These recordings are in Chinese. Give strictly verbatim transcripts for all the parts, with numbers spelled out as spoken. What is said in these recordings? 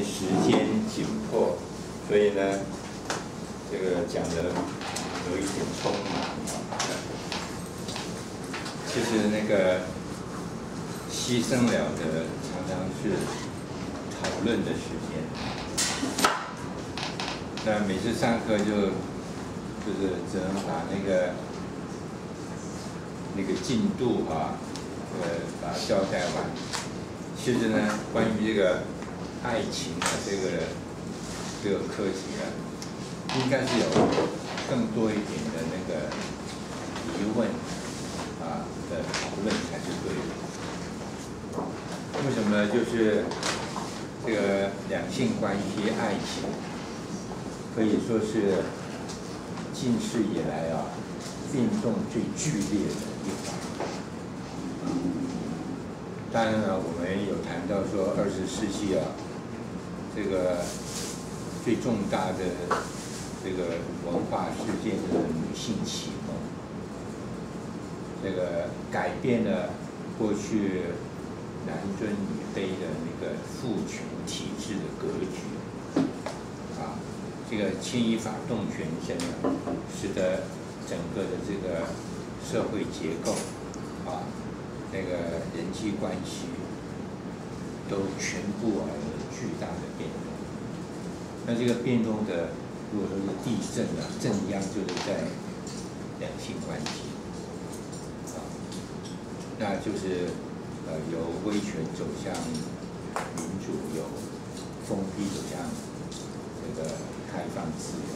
时间紧迫，所以呢，这个讲的有一点匆忙。其实那个牺牲了的常常是讨论的时间。那每次上课就就是只能把那个那个进度啊，呃，把它交代完。其实呢，关于这个爱情的这个这个课题啊，应该是有更多一点的那个疑问啊的讨论才是对的。为什么呢？就是这个两性关系、爱情，可以说是近世以来啊变动最剧烈的一环。当然了，我们有谈到说二十世纪啊，这个最重大的这个文化事件就是女性启蒙，这个改变了过去男尊女卑的那个父权体制的格局，啊，这个牵一发动全身啊，使得整个的这个社会结构啊。那个人际关系都全部啊有巨大的变动。那这个变动的，如果说是地震啊，震央就是在两性关系，啊，那就是呃由威权走向民主，由封闭走向这个开放自由。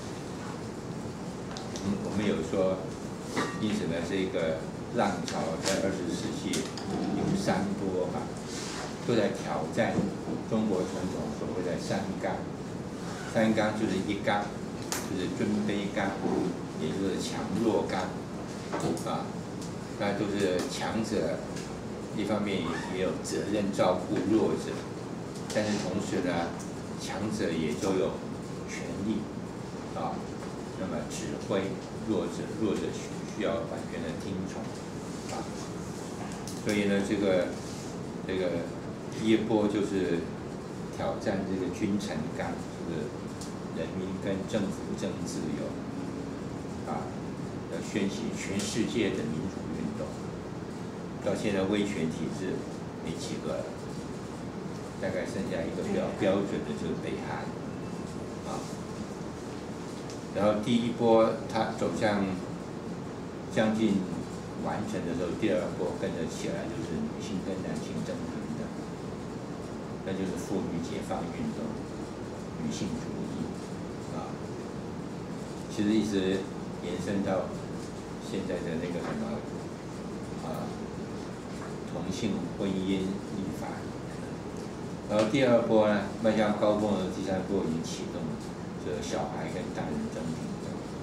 嗯，我们有说，因此呢，这个。浪潮在二十世纪有三波嘛，都在挑战中国传统所谓的三纲。三纲就是一纲，就是尊卑纲，也就是强弱纲啊。那都是强者一方面也有责任照顾弱者，但是同时呢，强者也就有权利啊，那么指挥弱者，弱者需需要完全的听从。啊，所以呢，这个这个第一波就是挑战这个君臣纲，就是人民跟政府争自由，啊，要掀起全世界的民主运动。到现在威权体制没几个了，大概剩下一个比较标准的就是北韩，啊，然后第一波它走向将近。完成的时候，第二波跟着起来就是女性跟男性争平等，那就是妇女解放运动、女性主义啊，其实一直延伸到现在的那个什么啊同性婚姻立法，然后第二波呢迈向高峰的第三波已经启动了，就是小孩跟大人争平等。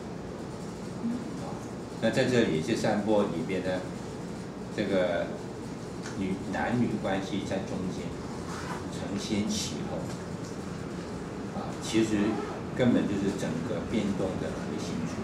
那在这里这三波里边呢，这个女男女关系在中间承先启后，啊，其实根本就是整个变动的核心处。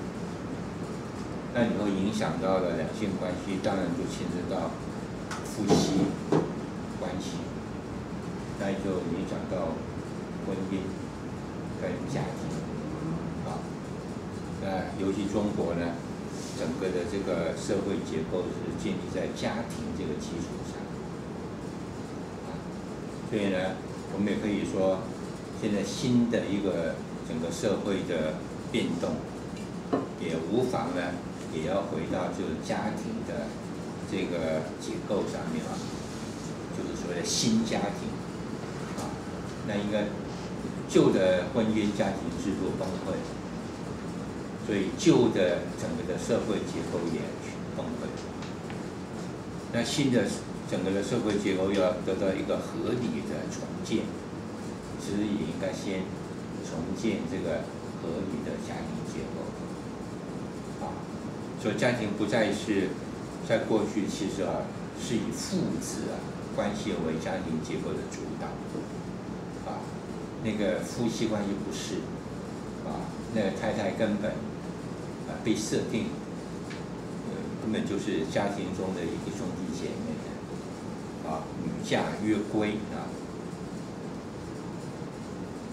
那以后影响到了两性关系，当然就牵涉到夫妻关系，那也就影响到婚姻跟家庭，啊，那尤其中国呢。整个的这个社会结构是建立在家庭这个基础上，啊，所以呢，我们也可以说，现在新的一个整个社会的变动，也无妨呢，也要回到就是家庭的这个结构上面啊，就是所谓的新家庭，啊，那应该旧的婚姻家庭制度崩溃。所以旧的整个的社会结构也崩溃，那新的整个的社会结构要得到一个合理的重建，其实也应该先重建这个合理的家庭结构。啊，所以家庭不再是在过去其实啊是以父子啊关系为家庭结构的主导，啊，那个夫妻关系不是，啊，那个太太根本。被设定，呃，根本就是家庭中的一个兄弟姐妹，啊，女嫁约归啊，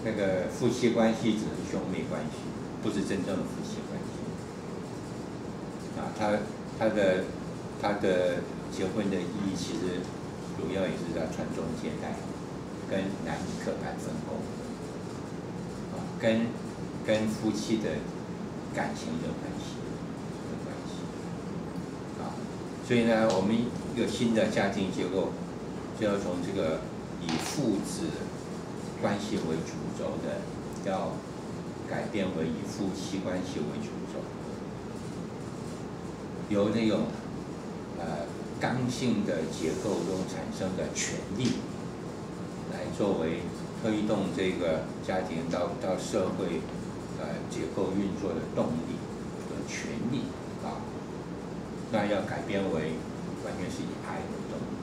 那个夫妻关系只是兄妹关系，不是真正的夫妻关系。啊，他他的他的结婚的意义其实主要也是在传宗接代，跟男女刻板分工，啊，跟跟夫妻的感情的关系的关系，啊，所以呢，我们一个新的家庭结构就要从这个以父子关系为主轴的，要改变为以夫妻关系为主轴，由那种呃刚性的结构中产生的权利，来作为推动这个家庭到到社会呃结构运作的动力和权利啊，那要改变为完全是以爱为动力。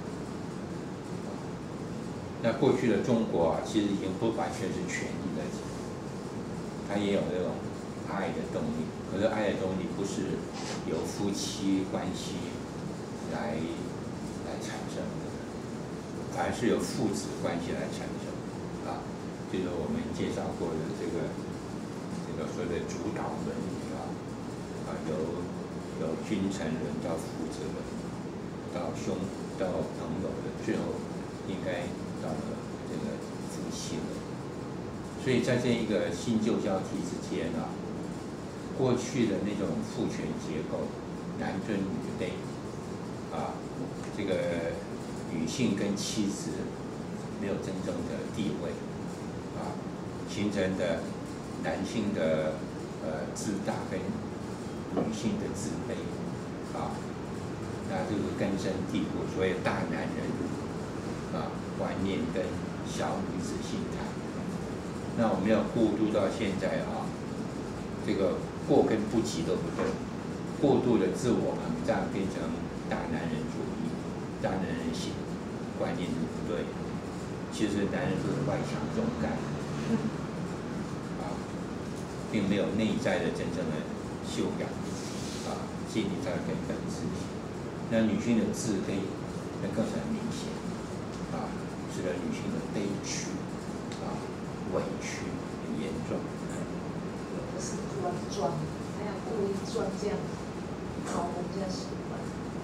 那过去的中国啊，其实已经不完全是权力的，它也有那种爱的动力。可是爱的动力不是由夫妻关系来来产生的，反而是由父子关系来产生。啊，就是我们介绍过的这个这个所谓的主导伦理啊，啊由由君臣伦到父子伦，到兄到朋友的，最后应该到了这个夫妻了。所以在这一个新旧交替之间啊，过去的那种父权结构，男尊女卑，啊，这个女性跟妻子没有真正的地位，啊，形成的男性的呃自大跟女性的自卑，啊，那这个根深蒂固，所谓大男人啊观念跟小女子心态。那我们要过渡到现在啊，这个过跟不及都不对，过度的自我膨胀变成大男人主义、大男人型观念是不对。其实男人都是外强中干，啊，并没有内在的真正的修养，啊，建立在根本自信。那女性的自卑，那更是很明显，啊，使得女性的悲屈，啊，委屈很严重。 不是装装，还要故意装这样招人家喜欢。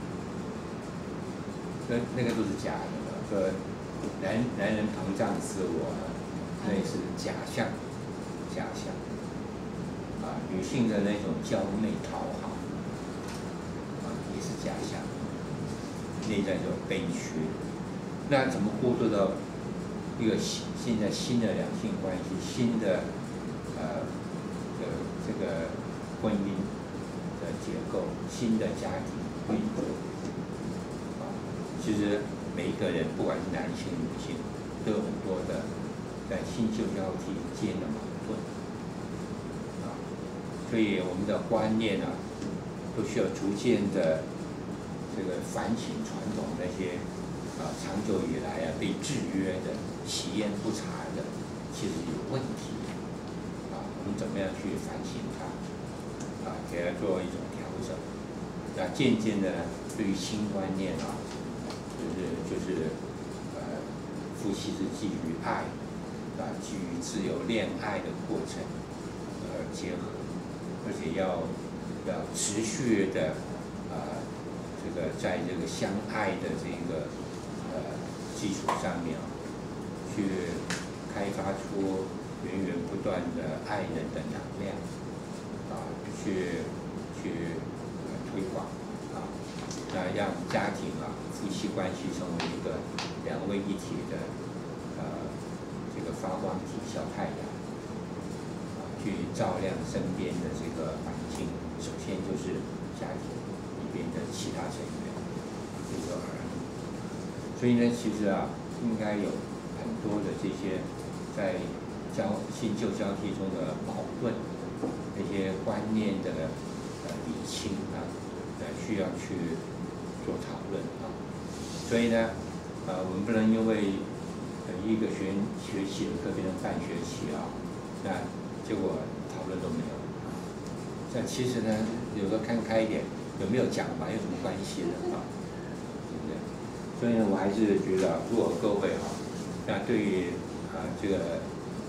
那那个都是假的，说男男人膨胀自我，那是假象，假象。啊，女性的那种娇媚讨好，啊，也是假象，内在就悲屈。那怎么过渡到一个新现在新的两性关系，新的呃这个这个婚姻的结构，新的家庭运作？啊，其实每一个人，不管是男性女性，都有很多的在新旧交替间的矛盾。啊，所以我们的观念啊，都需要逐渐的这个反省传统那些啊长久以来啊被制约的、习焉不察的，其实有问题。啊，我们怎么样去反省它？啊，给它做一种调整。那渐渐的，对于新观念啊，就是就是呃，夫妻是基于爱，啊，基于自由恋爱的过程而结合，而且要要持续的啊，这个在这个相爱的这个呃基础上面啊，去开发出源源不断的爱人的能量，啊，去去呃推广啊，那让家庭啊夫妻关系成为一个两位一体的呃这个发光体，小太阳，啊，去照亮身边的这个环境。首先就是家庭里边的其他成员，比如说儿女。所以呢，其实啊，应该有很多的这些在交新旧交替中的矛盾，那些观念的呃理清啊，呃需要去做讨论啊。所以呢，呃，我们不能因为呃一个学学期的课变成半学期啊，那结果讨论都没有。那其实呢，有时候看开一点，有没有讲完有什么关系呢？啊，对不对？所以呢，我还是觉得，如果各位哈，那对于啊这个呃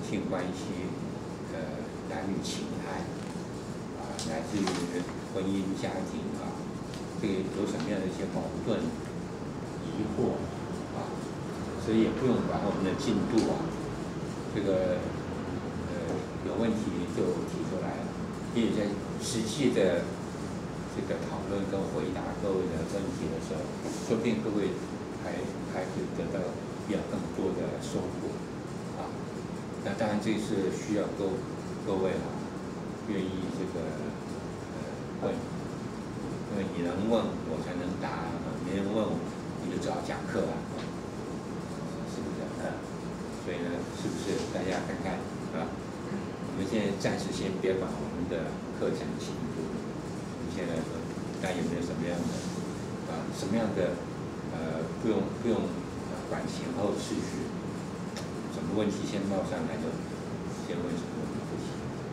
性关系、呃男女情爱啊，乃至于婚姻家庭啊，这个有什么样的一些矛盾、疑惑啊，所以也不用把我们的进度啊，这个呃有问题就提出来了，并且在实际的这个讨论跟回答各位的问题的时候，说不定各位还还会得到比较更多的收获啊。那当然这是需要各各位啊愿意这个呃问，因为你能问我才能答，没人问我你就只好讲课啊，是不是啊？所以呢，是不是大家看看啊？我们现在暂时先别管我们的课程进度，你现在说，看有没有什么样的啊，什么样的呃，不用不用管前后次序，什么问题先冒上来就先问什么问题。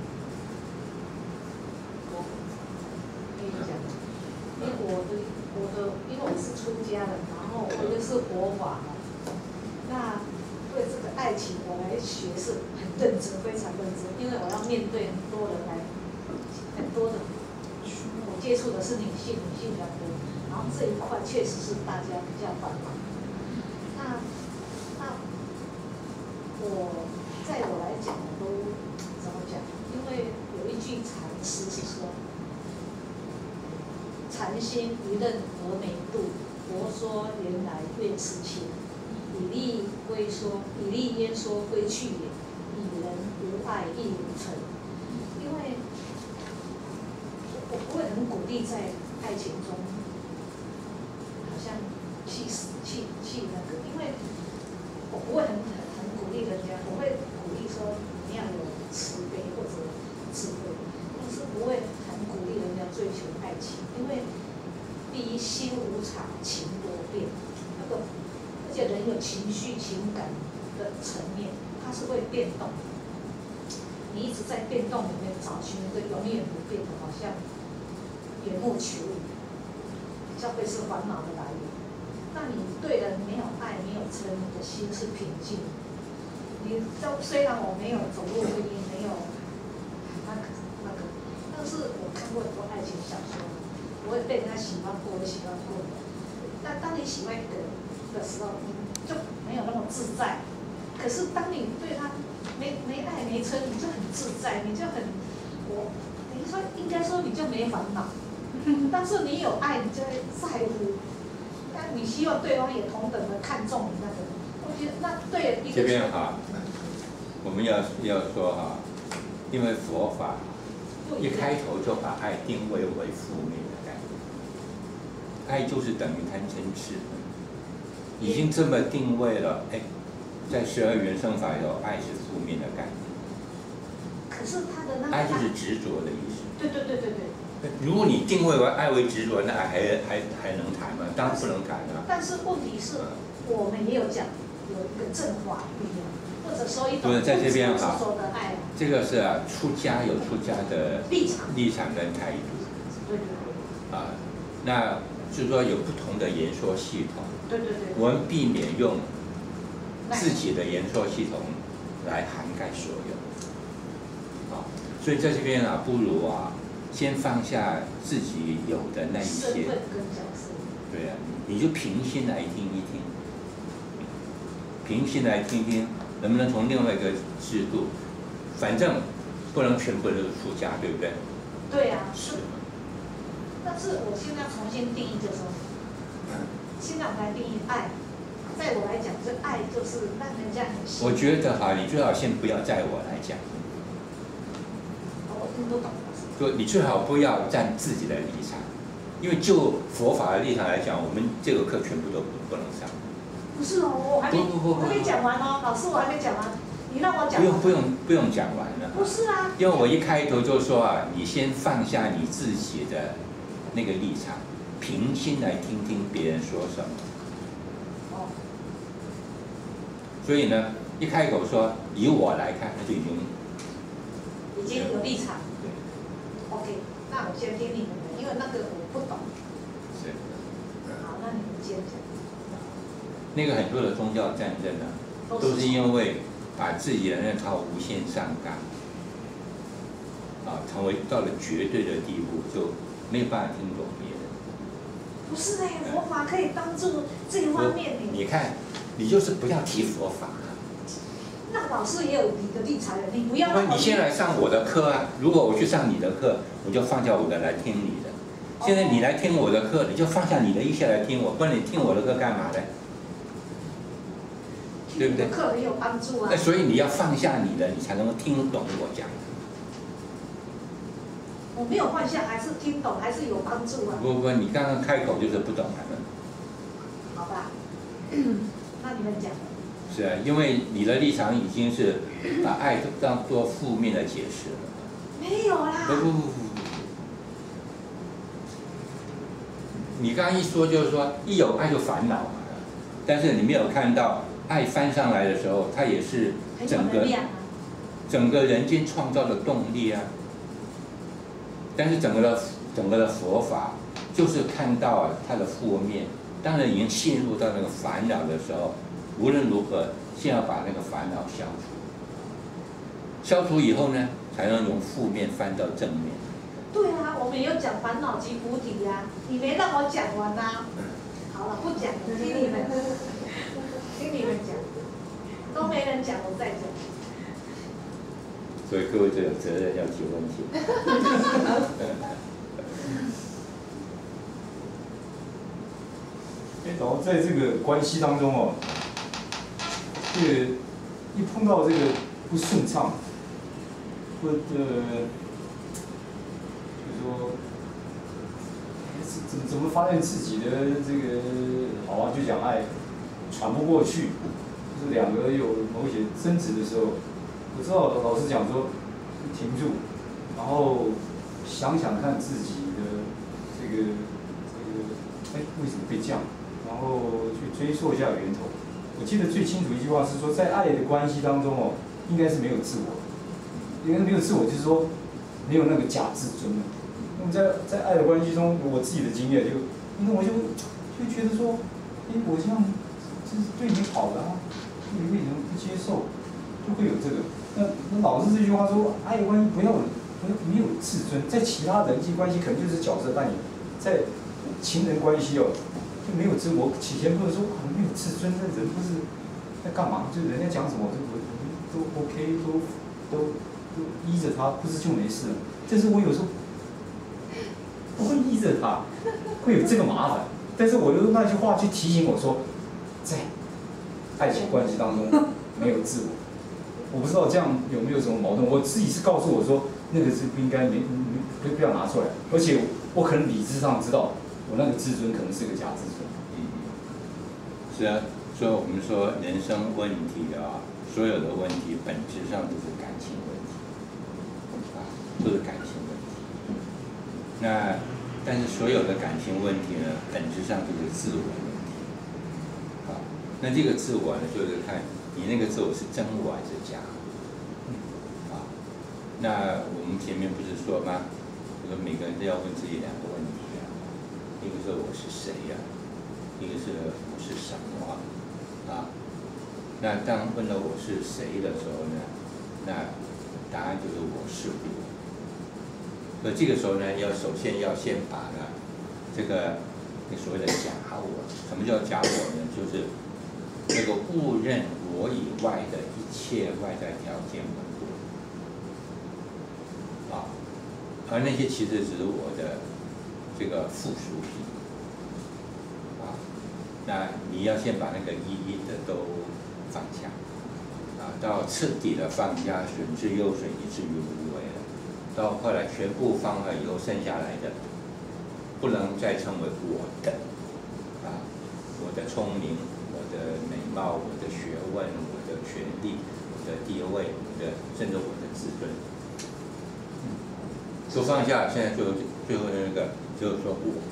我可以讲，因为我的我的，因为我是出家人，然后我又是佛法嘛，那对这个爱情我来学是很认真，非常认真，因为我要面对很多人来，很多的，我接触的是女性，女性比较多，然后这一块确实是大家比较繁忙。那那我在我来讲，我都怎么讲？因为有一句禅诗是说：“禅心一任峨眉度，佛说原来月痴情。以利归说，以利焉说归去也。以人无爱亦无成。”因为我不会很鼓励在爱情中，好像去死去去那个，因为我不会很很很鼓励人家，我会鼓励说你要有慈悲或者智慧，但是不会很鼓励人家追求爱情，因为第一心无常，情多变，那个而且人有情绪情感的层面，它是会变动的。你一直在变动里面找寻一个永远不变的，好像缘木求鱼，比较会是烦恼的来源。那你对人没有爱，没有嗔，你的心是平静。你都虽然我没有走入婚姻，没有那个那个，但是我看过很多爱情小说，我也被人家喜欢过，我喜欢过。但当你喜欢一个人的时候，你就没有那么自在。可是当你对他没没爱没嗔，你就很自在，你就很我，你说应该说你就没烦恼。但是你有爱，你就会在乎。但你希望对方也同等的看重你那个，我觉得那对一个。 这边哈，我们要要说哈，因为佛法一开头就把爱定位为负面的概念，爱就是等于贪嗔痴，已经这么定位了，哎，在十二缘生法里头，爱是负面的概念。 可是他的那个爱就是执着的意思。 对对对对对。 如果你定位为爱为执着，那还还还能谈吗？当然不能谈啊。 但是问题是，我们也有讲有一个正法不一样，或者说一种不是在这边哈， 说的爱。 这个是啊，出家有出家的立场、 立场跟态度。 对对对。 啊，那就是说有不同的言说系统。 对对对。 我们避免用自己的言说系统来涵盖所有。啊，所以在这边啊，不如啊。先放下自己有的那一些， 身份跟角色。 对啊，你就平心来听一听，平心来听听，能不能从另外一个制度，反正不能全部都是出家，对不对？ 对呀、啊，是。但是我现在重新定义就是说，现在我们来定义爱，在我来讲，这爱就是让人家很喜欢。 我觉得哈，你最好先不要在我来讲。 我听不懂。 就你最好不要站自己的立场，因为就佛法的立场来讲，我们这个课全部都不不能上。 不是哦，我还没不不不不还没讲完哦，老师我还没讲完，你让我讲。 不用不用不用讲完了。 不是啊。 因为我一开头就说啊，你先放下你自己的那个立场，平心来听听别人说什么。 哦。 所以呢，一开口说以我来看，那就已经已经有立场。OK， 那我先听你们的，因为那个我不懂。 是。 好，那你们先讲。 那个很多的宗教战争啊，都是因为把自己的那套无限上纲，啊，成为到了绝对的地步，就没有办法听懂别人。 不是哎，佛法可以帮助这一方面。 你看，你就是不要提佛法。 那老师也有你的立场的，你不要。 那你先来上我的课啊！如果我去上你的课，我就放下我的来听你的。现在你来听我的课，你就放下你的一些来听我，不然你听我的课干嘛呢？对不对？ 课很有帮助啊。 那所以你要放下你的，你才能够听懂我讲的。 我没有放下，还是听懂，还是有帮助啊。 不不，你刚刚开口就是不懂了。 好吧，那你们讲。 是啊，因为你的立场已经是把爱当做负面的解释了。 没有啦。 不不不不。你刚刚一说就是说，一有爱就烦恼嘛，但是你没有看到爱翻上来的时候，它也是整个整个人间创造的动力啊。但是整个的整个的佛法就是看到它的负面，当然已经陷入到那个烦恼的时候，无论如何先要把那个烦恼消除，消除以后呢，才能从负面翻到正面。 对啊，我们有讲烦恼即菩提呀，你没让我讲完啊。好了，不讲了，听你们，听你们讲，都没人讲，我再讲。 所以各位就有责任要提问题。 哎，然后在这个关系当中哦，这个一碰到这个不顺畅，或者就是说，怎怎么发现自己的这个好啊，就讲爱喘不过去，就是两个有某些争执的时候。我知道老师讲说停住，然后想想看自己的这个这个哎为什么会这样，然后去追溯一下源头。我记得最清楚一句话是说，在爱的关系当中哦，应该是没有自我，应该没有自我，就是说没有那个假自尊的。那么在在爱的关系中，我自己的经验就，因为我就就觉得说，哎，我这样就是对你好的啊，你为什么不接受？就会有这个。那那老师这句话说，爱的关系不要不要没有自尊，在其他人际关系可能就是角色扮演，在情人关系哦就没有自我。起先不能说啊没有自尊，这人不是在干嘛？就人家讲什么我都都 OK， 都都都依着他，不是就没事了。但是我有时候不会依着他，会有这个麻烦。但是我用那句话去提醒我说，在爱情关系当中没有自我。我不知道这样有没有什么矛盾，我自己是告诉我说，那个是不应该没不不要拿出来，而且我可能理智上知道，我那个自尊可能是个假自尊。 嗯，是啊，所以我们说人生问题啊，所有的问题本质上都是感情问题，啊，都是感情问题。那但是所有的感情问题呢，本质上都是自我问题。啊，那这个自我呢，就是看。你那个自我是真我还是假？啊，那我们前面不是说吗？就说每个人都要问自己两个问题啊，一个是我是谁呀、啊，一个是我是什么啊？那当问到我是谁的时候呢，那答案就是我是我。所以这个时候呢，要首先要先把呢这个那所谓的假我，什么叫假我呢？就是那个误认我以外的一切外在条件稳固，啊，而那些其实只是我的这个附属品，啊，那你要先把那个一一的都放下，啊，到彻底的放下，损之又损，以至于无为了，到后来全部放了以后，剩下来的不能再称为我的，啊，我的聪明。我的美貌，我的学问，我的权利，我的地位，我的甚至我的自尊，都放下。现在最后最后那个就是说我，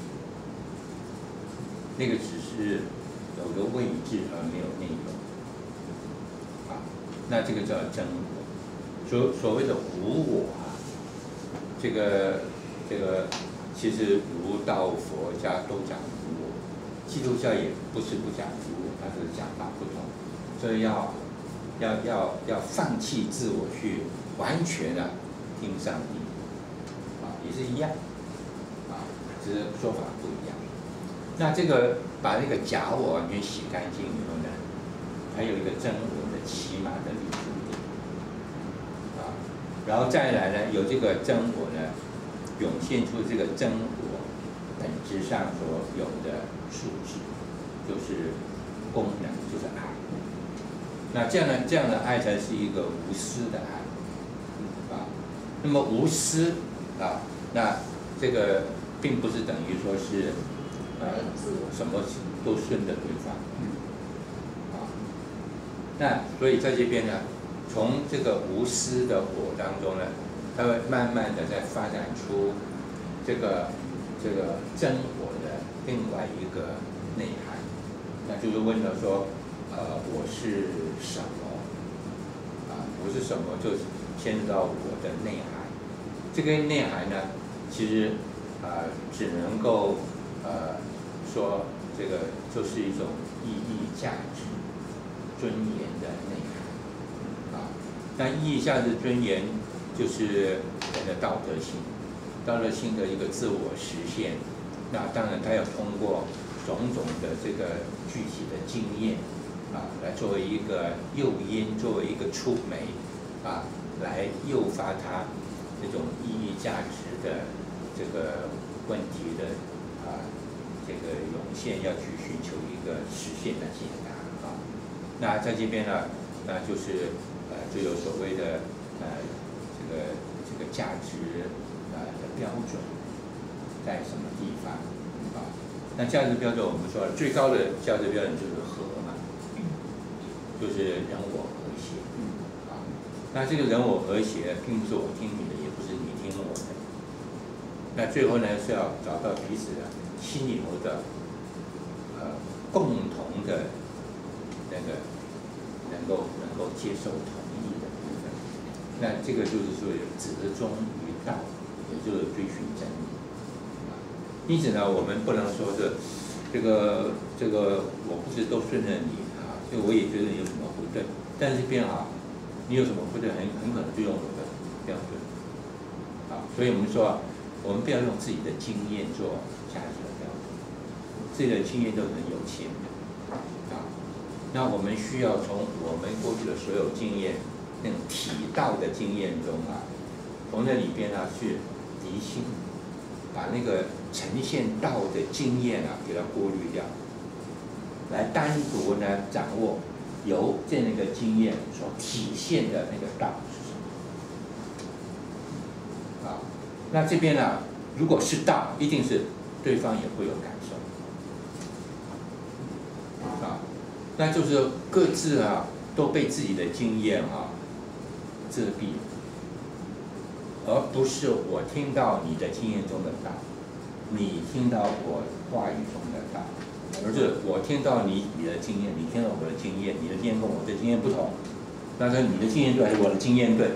那个只是有个位置而没有内容，啊，那这个叫真我。所所谓的无我啊，这个这个其实儒道佛家都讲无我，基督教也不是不讲无我。但是讲法不同，所以要要要要放弃自我去完全的听上帝，啊，也是一样，啊，只是说法不一样。那这个把那个假我完全洗干净以后呢，还有一个真我的起码的立足点，啊，然后再来呢，有这个真我呢，涌现出这个真我本质上所有的素质，就是功能，就是爱。那这样的这样的爱才是一个无私的爱，啊，那么无私啊，那这个并不是等于说是呃什么都顺着对方，啊，那所以在这边呢，从这个无私的我当中呢，它会慢慢的在发展出这个这个真我的另外一个内涵，那就是问了说。呃，我是什么？啊，我是什么？就牵涉到我的内涵。这个内涵呢，其实啊、呃，只能够呃说这个就是一种意义、价值、尊严的内涵。啊，那意义、价值、尊严就是人的道德性，道德性的一个自我实现。那当然，它要通过种种的这个具体的经验。啊，来作为一个诱因，作为一个触媒，啊，来诱发他这种意义价值的这个问题的啊这个涌现，要去寻求一个实现的解答啊。那在这边呢，那就是呃就有所谓的呃这个这个价值呃的标准在什么地方啊？那价值标准我们说了，最高的价值标准就是和。就是人我和谐，啊，那这个人我和谐，并不是我听你的，也不是你听我的。那最后呢，是要找到彼此的心里头的，呃，共同的那个能够能够接受同意的部分。那这个就是说折中于道，也就是追寻真理。啊，因此呢，我们不能说是这个这个我不是都顺着你。所以我也觉得你有什么不对，但是这边啊，你有什么不对，很很可能就用我的标准，啊，所以我们说，我们不要用自己的经验做价值的标准，自己的经验都很有限的，啊，那我们需要从我们过去的所有经验，那种体道的经验中啊，从那里边啊去离心，把那个呈现道的经验啊给它过滤掉。来单独呢掌握由这样一个经验所体现的那个道是什么啊？那这边呢，如果是道，一定是对方也会有感受啊。那就是各自啊都被自己的经验啊遮蔽，而不是我听到你的经验中的道，你听到我话语中的道。而是我听到你你的经验，你听到我的经验，你的经验跟我的经验不同，那是你的经验对还是我的经验对？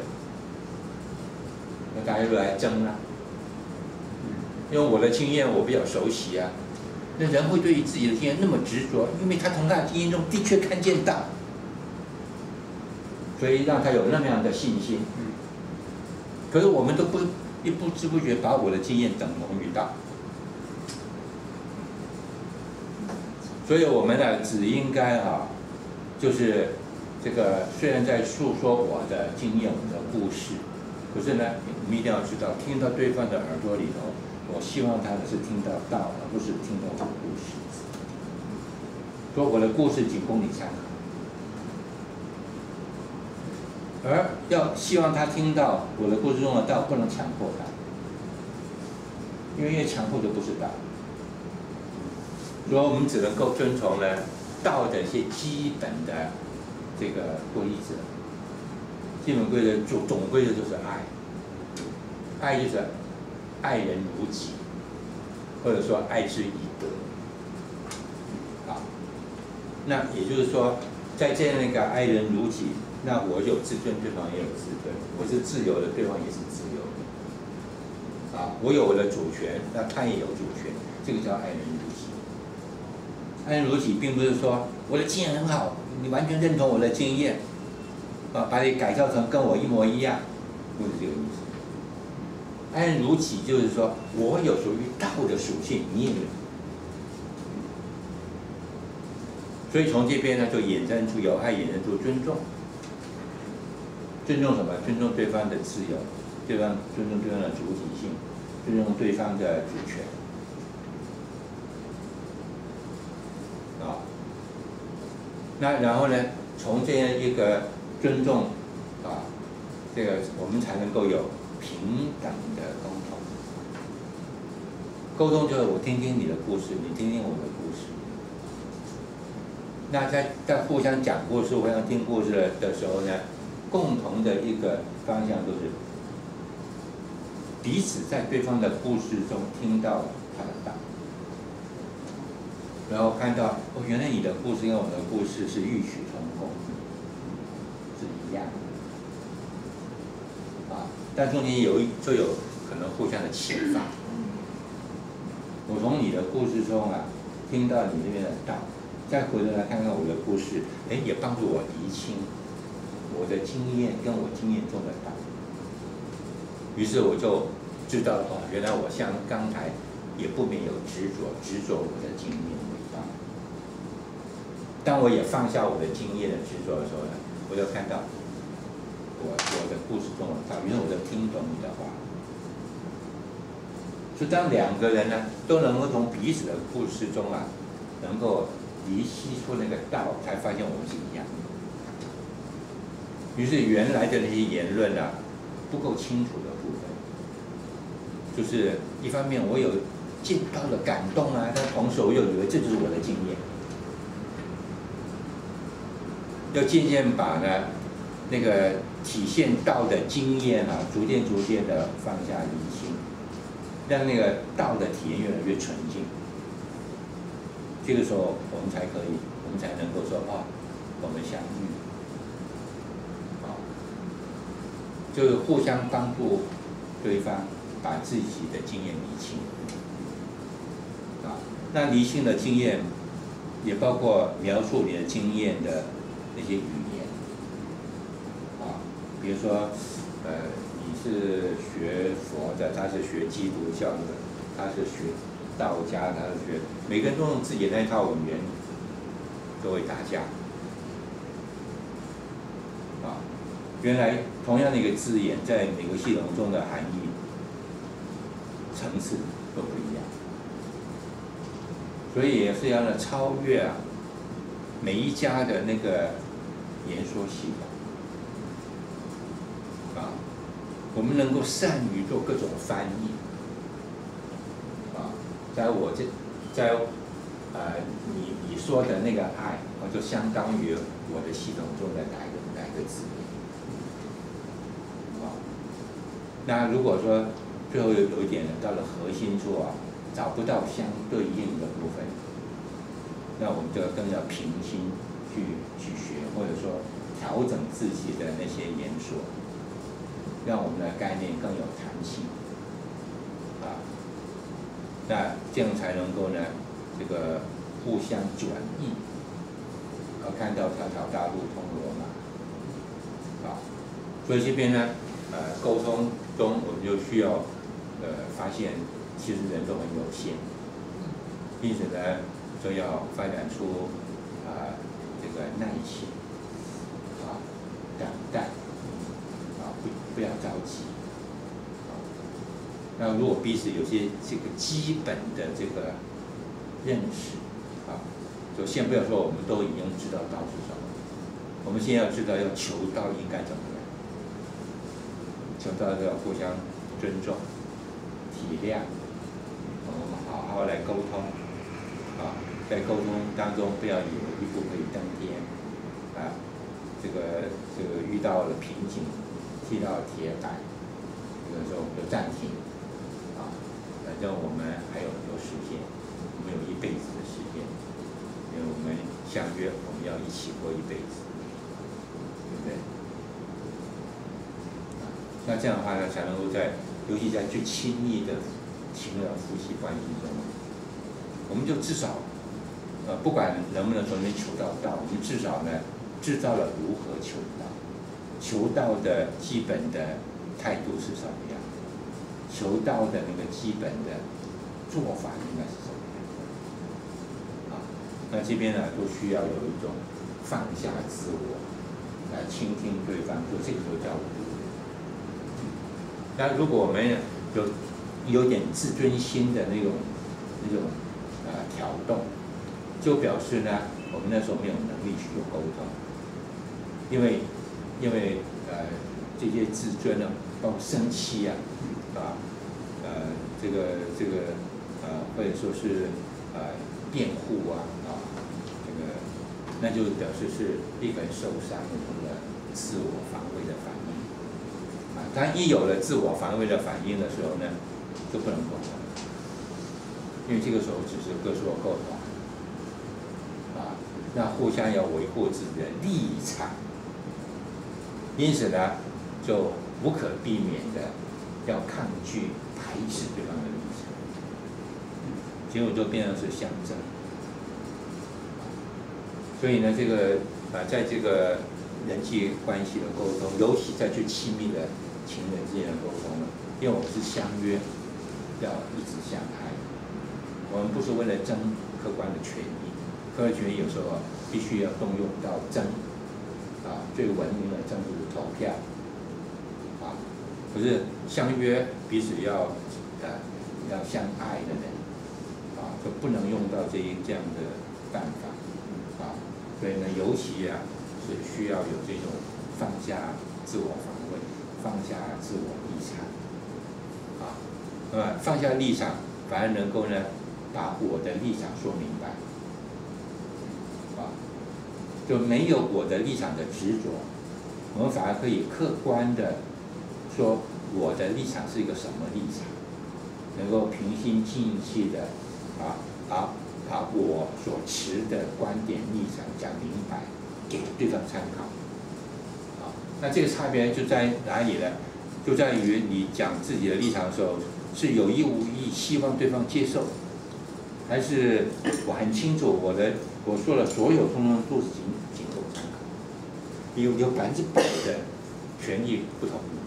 那大家就来争了，因为我的经验我比较熟悉啊。那人会对于自己的经验那么执着，因为他从他的经验中的确看见到，所以让他有那么样的信心。可是我们都不一不知不觉把我的经验等同于道。所以我们呢，只应该啊，就是这个虽然在诉说我的经验、我的故事，可是呢，我们一定要知道，听到对方的耳朵里头，我希望他是听到道，而不是听到我的故事。说我的故事仅供你参考，而要希望他听到我的故事中的道，不能强迫他，因为越强迫就不是道。所以我们只能够遵从呢道的一些基本的这个规则，基本规则总总规则就是爱，爱就是爱人如己，或者说爱之以德，啊，那也就是说，在这样一个爱人如己，那我有自尊，对方也有自尊，我是自由的，对方也是自由的，啊，我有我的主权，那他也有主权，这个叫爱人如己。爱人如己，并不是说我的经验很好，你完全认同我的经验， 啊，把你改造成跟我一模一样，不是这个意思。安如己就是说我有属于道的属性，你也有。所以从这边呢，就衍生出有爱，衍生出尊重。尊重什么？尊重对方的自由，对方尊重对方的主体性，尊重对方的主权。啊，那然后呢，从这样一个尊重啊，这个我们才能够有平等的沟通。沟通就是我听听你的故事，你听听我的故事。那在在互相讲故事、互相听故事的时候呢，共同的一个方向都是彼此在对方的故事中听到他的道，然后看到哦，原来你的故事跟我的故事是异曲同工，是一样的啊，但中间有一就有可能互相的启发。我从你的故事中啊，听到你那边的道。再回头来看看我的故事，哎，也帮助我厘清我的经验跟我经验中的道。于是我就知道哦，原来我像刚才也不免有执着，执着我的经验为道。当我也放下我的经验的执着的时候呢，我就看到我我的故事中的道，因为我就听懂你的话。所以当两个人呢都能够从彼此的故事中啊，能够离析出那个道，才发现我们是一样的。于是原来的那些言论啊，不够清楚的部分，就是一方面我有见到了感动啊，但同时我又以为这就是我的经验，要渐渐把呢那个体现道的经验啊，逐渐逐渐的放下离心，让那个道的体验越来越纯净。这个时候，我们才可以，我们才能够说啊，我们相遇，啊，就是互相帮助对方把自己的经验理清，啊，那理清的经验也包括描述你的经验的那些语言，啊，比如说，呃，你是学佛的，他是学基督教的，他是学道家，他是学，每个人都用自己的那套语言，都会打架。啊，原来同样的一个字眼，在每个系统中的含义层次都不一样，所以也是要呢超越啊每一家的那个言说系统。啊，我们能够善于做各种翻译。在我这，在呃你你说的那个爱，我就相当于我的系统中的哪个哪个字眼。啊，那如果说最后有有一点呢，到了核心处啊，找不到相对应的部分，那我们就更要平心去去学，或者说调整自己的那些言说，让我们的概念更有弹性。啊。那这样才能够呢，这个互相转译，而看到条条大路通罗马，啊，所以这边呢，呃，沟通中我们就需要，呃，发现其实人都很有限，因此呢，就要发展出啊、呃、这个耐心，啊，等待，啊，不不要着急。那如果彼此有些这个基本的这个认识，啊，就先不要说我们都已经知道道是什么，我们先要知道要求道应该怎么样，求道要互相尊重、体谅，我们好好来沟通，啊，在沟通当中不要以为一步可以登天，啊，这个这个遇到了瓶颈，踢到铁板，有的时候我们就暂停。反正我们还有很多时间，我们有一辈子的时间，因为我们相约，我们要一起过一辈子，对不对？那这样的话呢，才能够在，尤其在最亲密的情人夫妻关系中，我们就至少，呃，不管能不能从里面求到道，我们至少呢，知道了如何求道。 求道的基本的态度是什么样？求道的那个基本的做法应该是什么样？啊，那这边呢都需要有一种放下自我，来倾听对方，就这个时候叫无。那如果我们有有点自尊心的那种那种呃挑动，就表示呢，我们那时候没有能力去做沟通，因为因为呃这些自尊呢，包括生气啊，啊呃这个这个呃或者说是呃辩护啊啊这个，那就表示是一个人受伤的那个自我防卫的反应。啊，当一有了自我防卫的反应的时候呢，就不能沟通，因为这个时候只是各说各话，啊，那互相要维护自己的立场，因此呢，就无可避免的要抗拒、排斥对方的立场，结果就变成是相争。所以呢，这个啊，在这个人际关系的沟通，尤其在最亲密的情人之间的沟通呢，因为我们是相约要一直相爱，我们不是为了争客观的权益，客观权益有时候必须要动用到争，啊，最文明的争就是投票，啊，可是相约彼此要呃要相爱的人，啊，就不能用到这一这样的办法，啊，所以呢，尤其啊。是需要有这种放下自我防卫、放下自我立场，啊，那么放下立场，反而能够呢，把我的立场说明白，啊，就没有我的立场的执着，我们反而可以客观的说我的立场是一个什么立场，能够平心静气的啊啊把我所持的观点立场讲明白。给对方参考，啊，那这个差别就在哪里呢？就在于你讲自己的立场的时候，是有意无意希望对方接受，还是我很清楚我的我说的所有通通都是仅仅供参考，有有百分之百的权利不同意，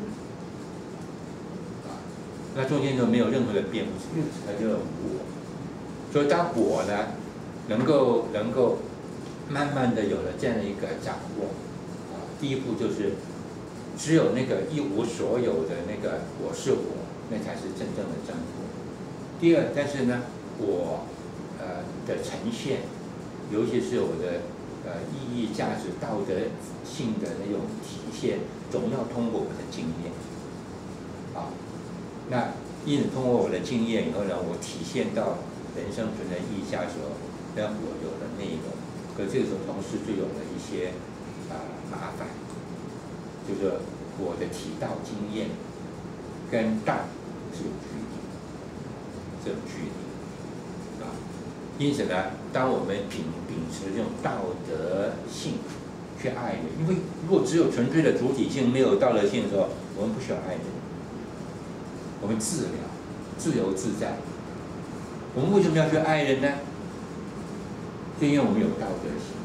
啊，那中间就没有任何的辩护，因为才叫我，所以当我呢能够能够。慢慢的有了这样的一个掌握，啊，第一步就是只有那个一无所有的那个我是我，那才是真正的真我。第二，但是呢，我呃的呈现，尤其是我的呃意义、价值、道德性的那种体现，总要通过我的经验，啊，那因此通过我的经验以后呢，我体现到人生存在意义下的时候，让我有了内容。可这个时候，同时就有了一些啊、呃、麻烦，就是我的体道经验跟道是有距离，这种距离啊。因此呢，当我们秉秉持这种道德性去爱人，因为如果只有纯粹的主体性，没有道德性的时候，我们不需要爱人，我们自了，自由自在。我们为什么要去爱人呢？就因为我们有道德性，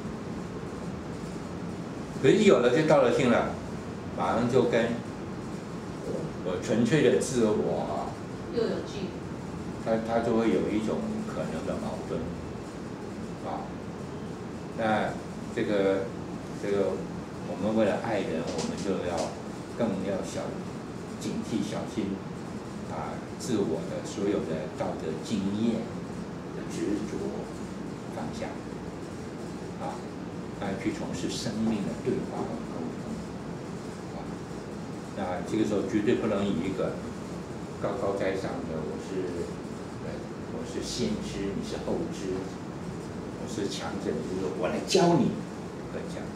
可是一有了这道德性了，马上就跟我纯粹的自我啊， 又有距离， 它它就会有一种可能的矛盾，啊，那这个这个我们为了爱人，我们就要更要小警惕小心啊，自我的所有的道德经验的执着。放下，啊，来去从事生命的对话和沟通，啊，那这个时候绝对不能以一个高高在上的我是，呃，我是先知，你是后知，我是强者，就是说我来教你，不能这样子，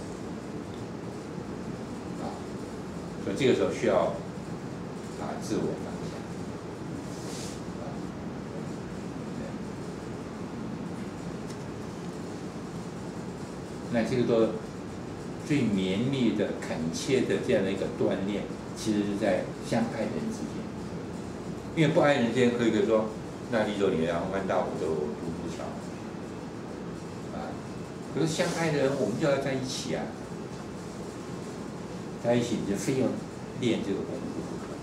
啊，所以这个时候需要把自我放下。那这个都最绵密的、恳切的这样的一个锻炼，其实是在相爱的人之间。因为不爱人之间可以说，那你就你阳关道，我就独木桥，啊，可是相爱的人，我们就要在一起啊， 在一起，你就非要练这个功夫不可。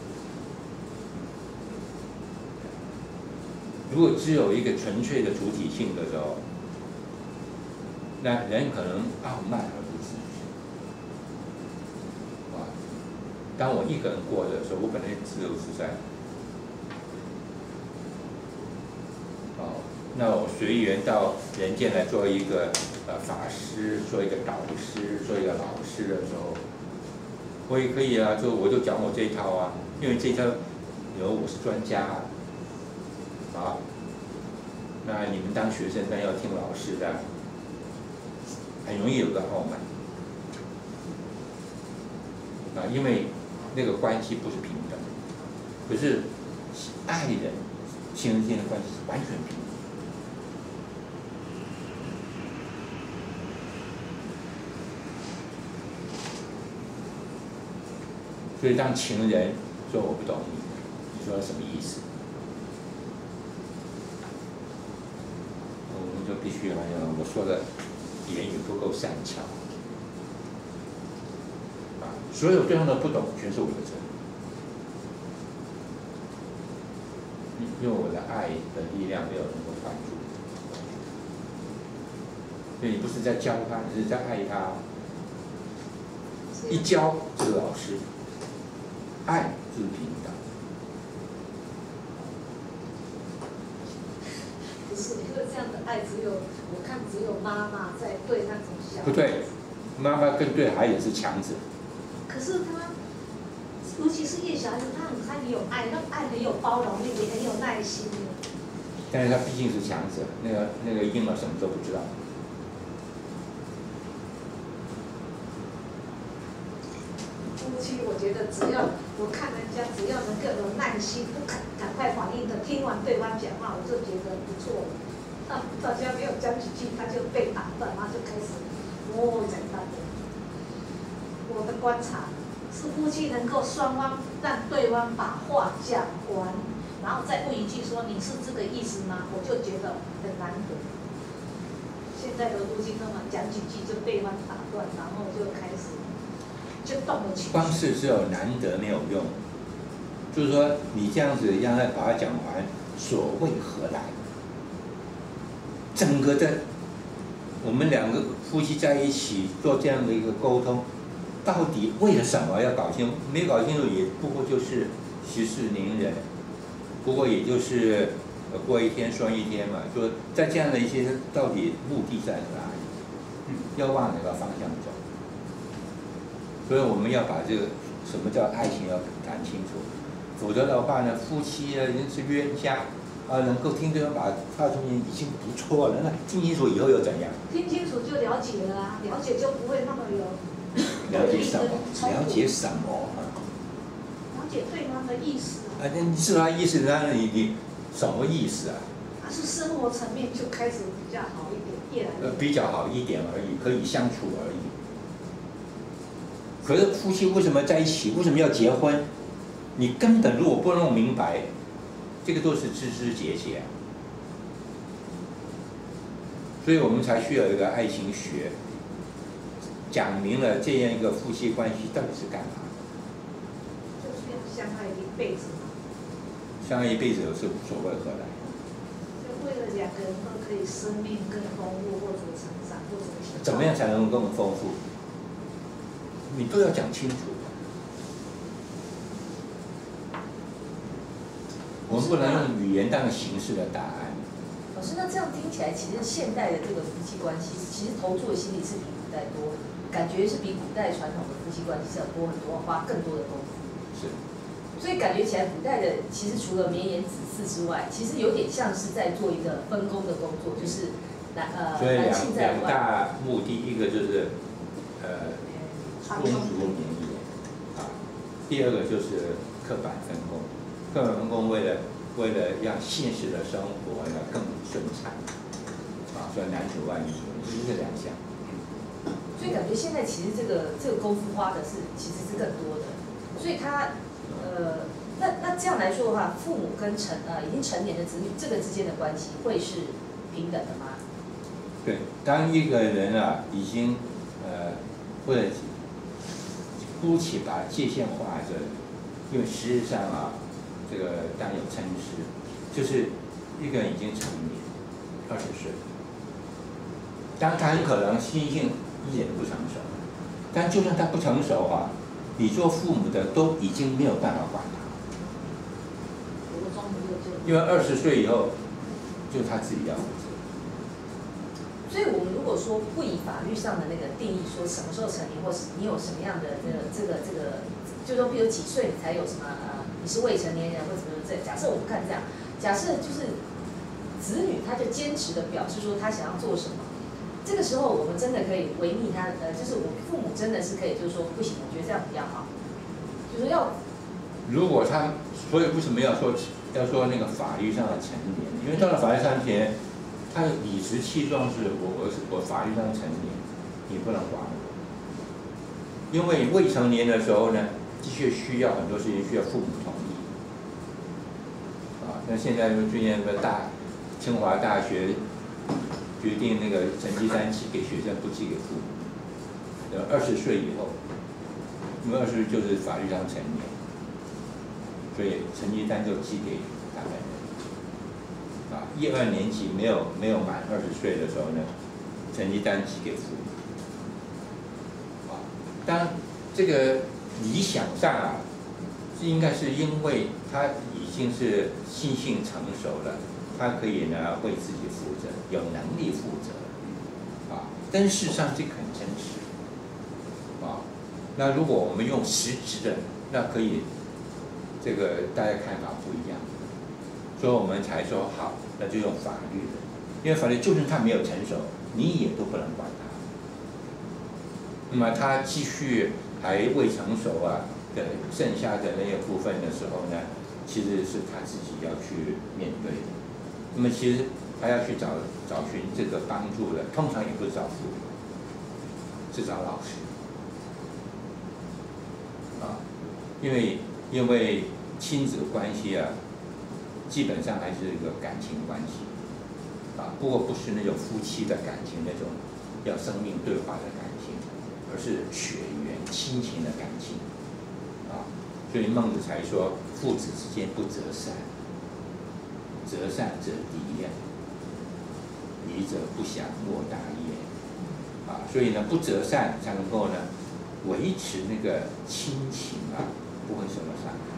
如果只有一个纯粹的主体性的时候，那人可能傲慢而不自知。啊，当我一个人过的时候，我本来自由自在。哦，那我随缘到人间来做一个呃法师，做一个导师，做一个老师的时候，我也可以啊，就我就讲我这一套啊，因为这一套有我是专家啊。啊，那你们当学生当然要听老师的，很容易有个傲慢啊，因为那个关系不是平等，可是爱人、亲人间的关系是完全平等。所以当情人说我不懂你，你说什么意思？我们就必须好像我说的言语不够善巧啊，所有对方的不懂全是我的责任，因为我的爱的力量没有能够帮助，所以你不是在教他，你是在爱他。一教就是老师，爱就是平等。 不是，因为这样的爱只有我看只有妈妈在对那种小孩。 不对，妈妈跟对孩子是强者。 可是他，尤其是叶小孩子，他很他很有爱，那爱很有包容力，也很有耐心的。 但是他毕竟是强者，那个那个婴儿什么都不知道。 夫妻，我觉得只要我看人家只要能够有耐心，不赶赶快反应的，听完对方讲话，我就觉得不错。那大家没有讲几句，他就被打断，然后就开始哦讲他的。我的观察是夫妻能够双方让对方把话讲完，然后再问一句说你是这个意思吗？我就觉得很难得。现在的夫妻通常讲几句就对方打断，然后就开始。就动了情绪。 光是只有难得没有用，就是说你这样子让他把它讲完，所谓何来？整个的我们两个夫妻在一起做这样的一个沟通，到底为了什么要搞清楚？没搞清楚也不过就是息事宁人，不过也就是呃过一天算一天嘛。说在这样的一些到底目的在哪里？要往哪个方向走？所以我们要把这个什么叫爱情要谈清楚，否则的话呢，夫妻啊人是冤家啊，能够听对方把话说明已经不错了。那听清楚以后又怎样？ 听清楚就了解了啊，了解就不会那么有了解什么？了解什么啊？ 了解对方的意思啊。 啊，那你知道他意思，那你你什么意思啊？ 还是生活层面就开始比较好一点，越来越呃，比较好一点而已，可以相处而已。可是夫妻为什么在一起？为什么要结婚？你根本如果不弄明白，这个都是枝枝节节啊。所以我们才需要一个爱情学，讲明了这样一个夫妻关系到底是干嘛的。 就是要相爱一辈子嘛。 相爱一辈子是所谓何来？ 就为了两个人都可以生命更丰富，或者成长，或者怎么样才能更丰富？你都要讲清楚。我们不能用语言当形式的答案。 老师，那这样听起来，其实现代的这个夫妻关系，其实投注的心力是比古代多，感觉是比古代传统的夫妻关系是要多很多，花更多的功夫。 是。 所以感觉起来，古代的其实除了绵延子嗣之外，其实有点像是在做一个分工的工作，就是男呃男性在两大目的，一个就是呃宗族绵延啊，第二个就是刻板分工。刻板分工为了为了让现实的生活呢更顺畅啊，所以男主外女主内，这是两项。 所以感觉现在其实这个这个功夫花的是其实是更多的，所以他呃那那这样来说的话，父母跟成呃已经成年的子女这个之间的关系会是平等的吗？ 对，当一个人啊已经呃或者姑且把界限画着，因为实际上啊，这个当然有称师，就是一个人已经成年，二十岁，当然他很可能心性一点都不成熟，但就算他不成熟啊，你做父母的都已经没有办法管他，因为二十岁以后，就是他自己要负责。 所以，我们如果说不以法律上的那个定义说什么时候成年，或是你有什么样的这个这个这个，就说比如几岁你才有什么呃，你是未成年人或者什么这，假设我们看这样，假设就是子女他就坚持的表示说他想要做什么，这个时候我们真的可以违逆他，呃，就是我父母真的是可以就是说不行，我觉得这样比较好，就是要。 如果他，所以为什么要说要说那个法律上的成年？因为到了法律上成年。他理直气壮是我我我法律上成年，你不能管我，因为未成年的时候呢，的确需要很多事情需要父母同意，啊，那现在最近那个大清华大学决定那个成绩单寄给学生不寄给父母，呃，二十岁以后，因为二十岁就是法律上成年，所以成绩单就寄给他们。啊，一二年级没有没有满二十岁的时候呢，成绩单寄给父母。啊，当然这个理想上啊，是应该是因为他已经是心性成熟了，他可以呢为自己负责，有能力负责。啊，但事实上这个很真实。啊，那如果我们用实质的，那可以，这个大家看法不一样。所以我们才说好，那就用法律的，因为法律就算他没有成熟，你也都不能管他。那么他继续还未成熟啊的剩下的那些部分的时候呢，其实是他自己要去面对的。那么其实他要去找找寻这个帮助的，通常也不是找父母，是找老师。啊，因为因为亲子关系啊。基本上还是一个感情关系，啊，不过不是那种夫妻的感情，那种要生命对话的感情，而是血缘亲情的感情，啊，所以孟子才说父子之间不择善，择善者离也，离者不祥，莫大焉，啊，所以呢不择善才能够呢维持那个亲情啊不会受到伤害。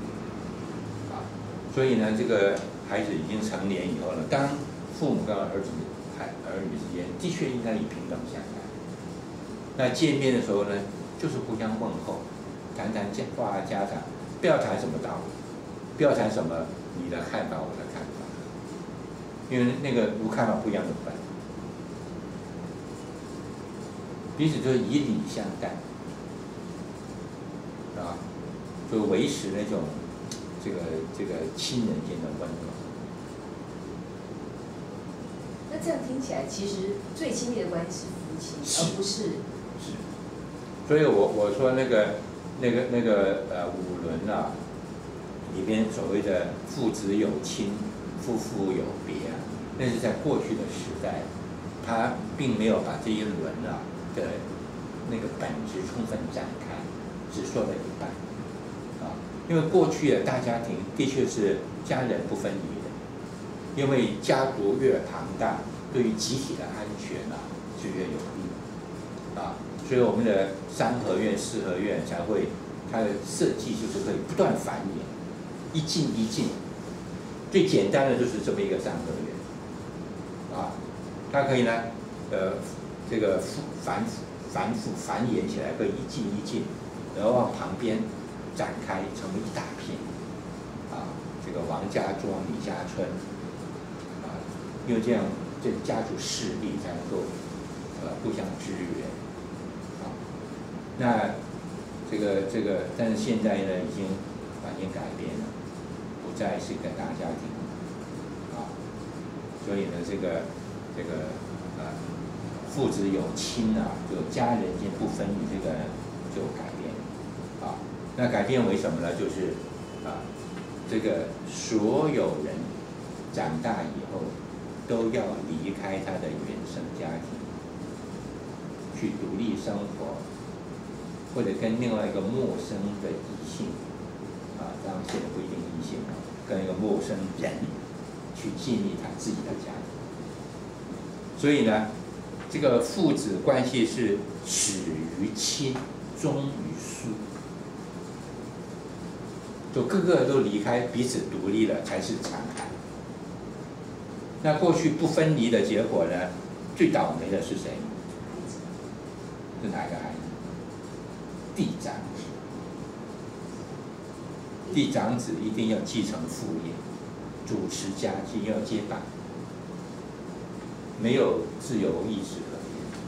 所以呢，这个孩子已经成年以后呢，当父母跟儿子、孩儿女之间的确应该以平等相待。那见面的时候呢，就是互相问候，谈谈家话家常，不要谈什么道理，不要谈什么你的看法我的看法，因为那个如果看法不一样怎么办？彼此就是以礼相待，啊，就维持那种。这个这个亲人间的温暖。 那这样听起来，其实最亲密的关系是夫妻，而不是是。所以我我说那个那个那个呃五伦啊，里边所谓的父子有亲、夫妇有别啊，那是在过去的时代，他并没有把这一轮啊的那个本质充分展开，只说了一半。因为过去的大家庭的确是家人不分离的，因为家族越庞大，对于集体的安全啊就越有利啊，所以我们的三合院、四合院才会，它的设计就是可以不断繁衍，一进一进。最简单的就是这么一个三合院，啊，它可以呢，呃，这个繁繁复繁衍起来，可以一进一进，然后往旁边。展开成为一大片，啊，这个王家庄、李家村，啊，因为这样，这家族势力才能够，呃，互相支援，啊，那这个这个，但是现在呢，已经完全改变了，不再是一个大家庭，啊，所以呢，这个这个呃，父子有亲啊，就家人间不分离，这个就改变了，啊。那改变为什么呢？就是啊，这个所有人长大以后都要离开他的原生家庭，去独立生活， 或者跟另外一个陌生的异性，啊，当然现在不一定异性啊，跟一个陌生人去建立他自己的家庭。所以呢，这个父子关系是始于亲，终于疏，就个个都离开，彼此独立了，才是常态。那过去不分离的结果呢？最倒霉的是谁？是哪一个孩子？嫡长子。嫡长子一定要继承父业，主持家计，要接棒，没有自由意识可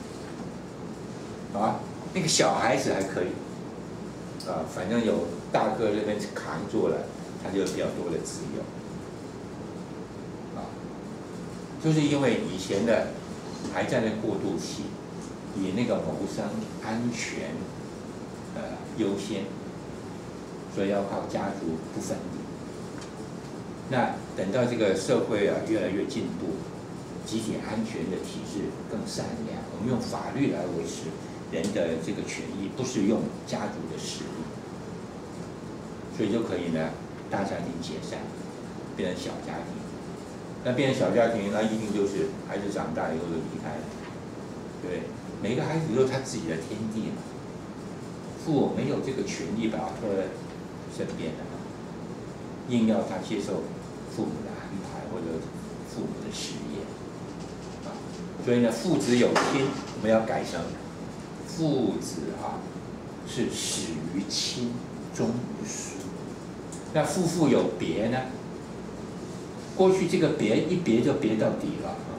言。啊，那个小孩子还可以，啊，反正有大哥这边扛住了，他就有比较多的自由。啊，就是因为以前的还在那过渡期，以那个谋生安全呃优先，所以要靠家族不分离。那等到这个社会啊越来越进步，集体安全的体制更善良，我们用法律来维持人的这个权益，不是用家族的势力，所以就可以呢大家庭解散，变成小家庭。那变成小家庭，那一定就是孩子长大以后就离开了，对不对？每个孩子都有他自己的天地嘛，父母没有这个权利把他拖在身边的，硬要他接受父母的安排或者父母的事业，啊，所以呢，父子有亲，我们要改成父子啊是始于亲，终于疏。那夫妇有别呢？过去这个别一别就别到底了啊，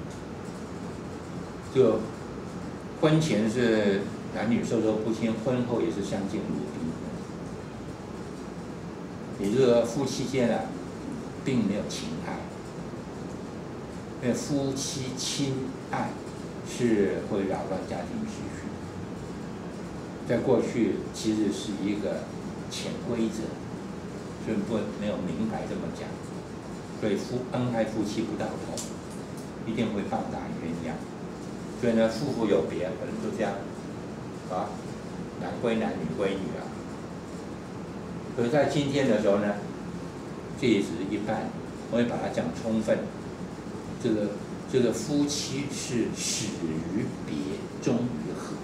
就婚前是男女授受不亲，婚后也是相敬如宾。也就是说，夫妻间啊，并没有情爱，因为夫妻亲爱是会扰乱家庭秩序。在过去其实是一个潜规则，所以不没有明白这么讲。所以夫恩爱夫妻不到头，一定会棒打鸳鸯。所以呢，夫妇有别，可能就这样，啊，男归男，女归女啊。可是，在今天的时候呢，这也只是一半，我会把它讲充分。这个这个夫妻是始于别，终于合。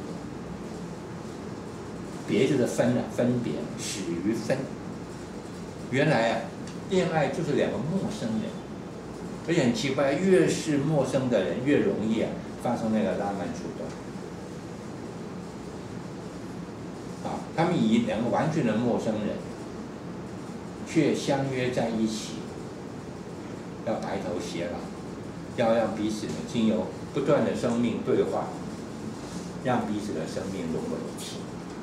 别就是分了，分别，始于分。原来啊。恋爱就是两个陌生人，而且很奇怪，越是陌生的人，越容易啊发生那个浪漫触动。啊，他们以两个完全的陌生人，却相约在一起，要白头偕老，要让彼此呢经由不断的生命对话，让彼此的生命融为一体。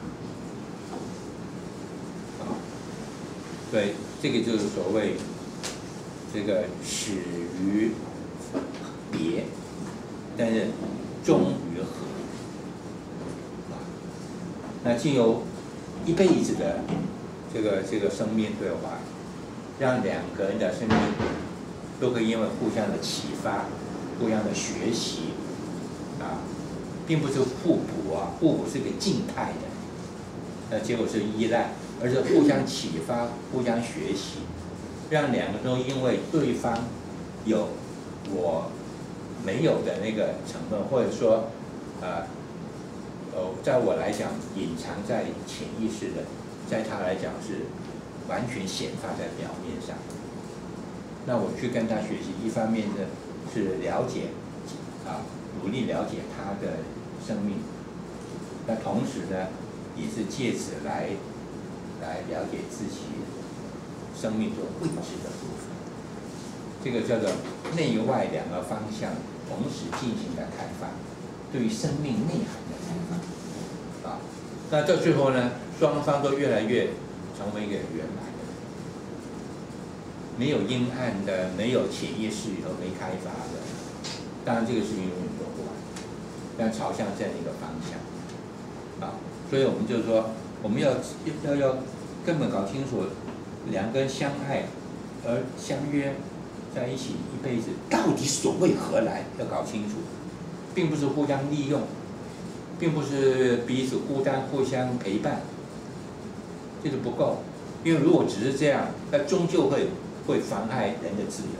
啊，对。这个就是所谓这个始于别，但是终于合。啊，那经由一辈子的这个这个生命对话，让两个人的生命都可以因为互相的启发、互相的学习，啊，并不是互补啊，互补是个静态的，那结果是依赖。而是互相启发、互相学习，让两个都因为对方有我没有的那个成分，或者说，呃，呃，在我来讲隐藏在潜意识的，在他来讲是完全显发在表面上。那我去跟他学习，一方面呢是了解，啊，努力了解他的生命，那同时呢也是借此来。来了解自己生命中未知的部分，这个叫做内外两个方向同时进行的开发，对于生命内涵的开发。啊，那到最后呢，双方都越来越成为一个圆满的，没有阴暗的，没有潜意识里头没开发的。当然，这个事情永远做不完，但朝向这样一个方向。啊，所以我们就是说。我们要要要根本搞清楚，两个人相爱而相约在一起一辈子，到底所谓何来？要搞清楚，并不是互相利用， 并不是彼此孤单、互相陪伴，这是不够。因为如果只是这样，那终究会会妨碍人的自由。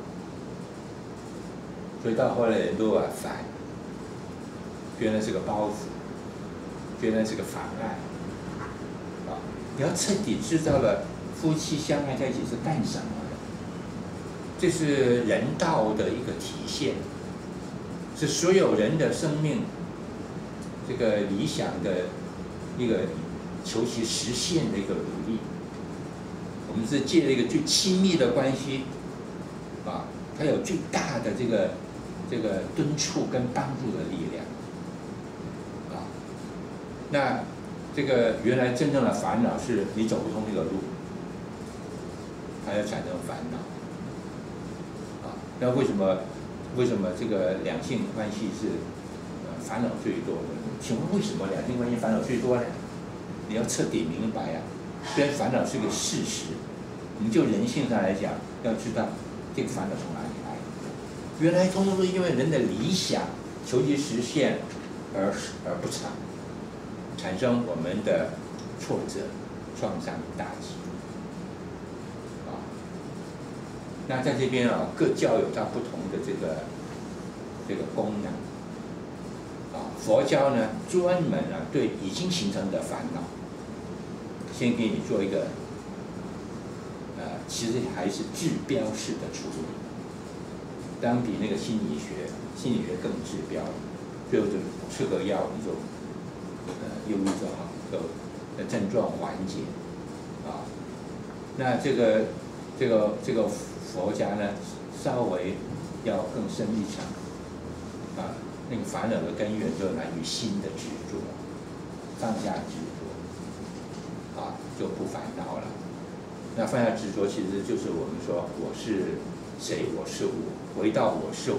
所以到后来人都啊烦，觉得是个包袱，觉得是个妨碍。啊，你要彻底知道了夫妻相爱在一起是干什么的，这是人道的一个体现，是所有人的生命这个理想的一个求其实现的一个努力。我们是借了一个最亲密的关系，啊，它有最大的这个这个敦促跟帮助的力量，啊，那这个原来真正的烦恼是你走不通这个路，它要产生烦恼，啊，那为什么为什么这个两性关系是呃烦恼最多的？请问为什么两性关系烦恼最多呢？你要彻底明白啊！虽然烦恼是个事实，我们就人性上来讲，要知道这个烦恼从哪里来。原来通通是因为人的理想求其实现而而不成，产生我们的挫折、创伤、打击。啊，那在这边啊，各教有它不同的这个这个功能。啊，佛教呢专门啊对已经形成的烦恼，先给你做一个，呃，其实还是治标式的处理，当然比那个心理学心理学更治标，最后就吃个药你就，呃，忧郁就好，就的症状缓解，啊，那这个这个这个佛家呢稍微要更深一层，啊。那个烦恼的根源就来于心的执着，放下执着，啊，就不烦恼了。那放下执着，其实就是我们说我是谁，我是我，回到我是我，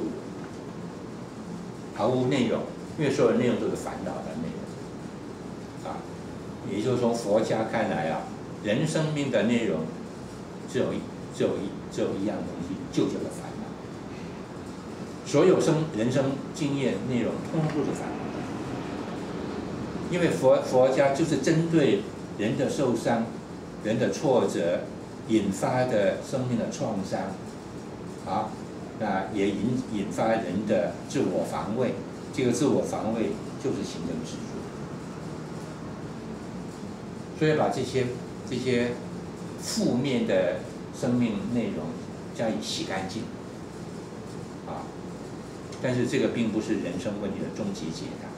毫无内容，因为所有的内容都是烦恼的内容，啊，也就是从佛家看来啊，人生命的内容只有一只有一只有一样东西，就叫做烦恼。所有生人生经验内容，通通都是烦恼。因为佛佛家就是针对人的受伤、人的挫折引发的生命的创伤，啊，那也引引发人的自我防卫。这个自我防卫就是形成执着。所以把这些这些负面的生命内容加以洗干净。但是这个并不是人生问题的终极解答。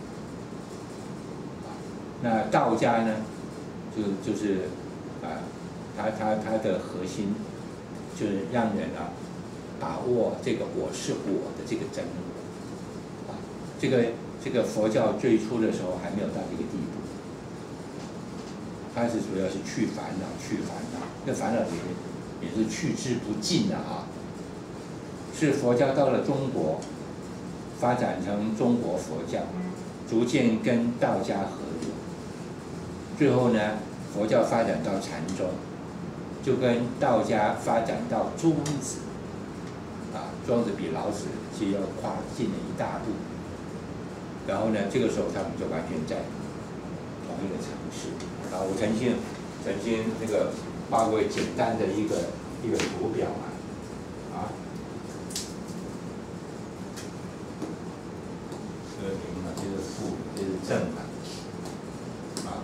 那道家呢，就就是啊，它它它的核心就是让人啊把握这个我是我的这个真我。啊，这个这个佛教最初的时候还没有到这个地步，它是主要是去烦恼，去烦恼，这烦恼也也是去之不尽的啊。是佛教到了中国。发展成中国佛教，逐渐跟道家合流。最后呢，佛教发展到禅宗，就跟道家发展到庄子。啊，庄子比老子其实要跨进了一大步。然后呢，这个时候他们就完全在同一个城市。啊，我曾经曾经那个画过简单的一个一个图表啊，啊。这个名嘛，这是负，这是正嘛，啊，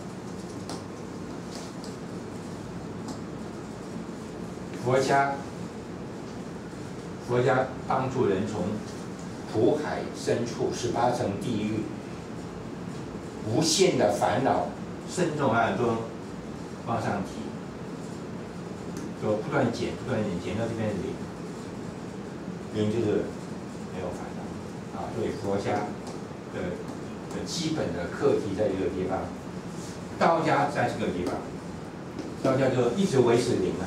佛家，佛家帮助人从苦海深处十八层地狱，无限的烦恼深重暗中往上提，就不断减，不断减，减到这边零，零就是没有烦恼。啊，所以佛家的的基本的课题在这个地方，道家在这个地方，道家就一直维持零啊，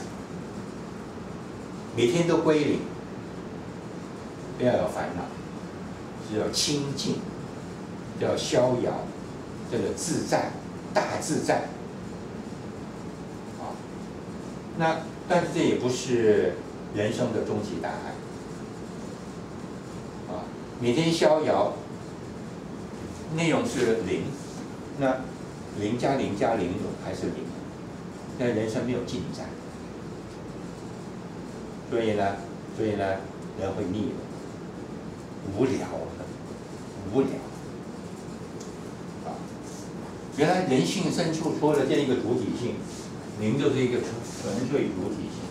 每天都归零，不要有烦恼，只要清净，要逍遥，叫做自在，大自在。啊，那但是这也不是人生的终极答案。每天逍遥， 内容是零，那零加零加零还是零，那人生没有进展，所以呢，所以呢，人会腻了，无聊了，无聊。啊，原来人性深处除了这样一个主体性，零就是一个纯纯粹主体性。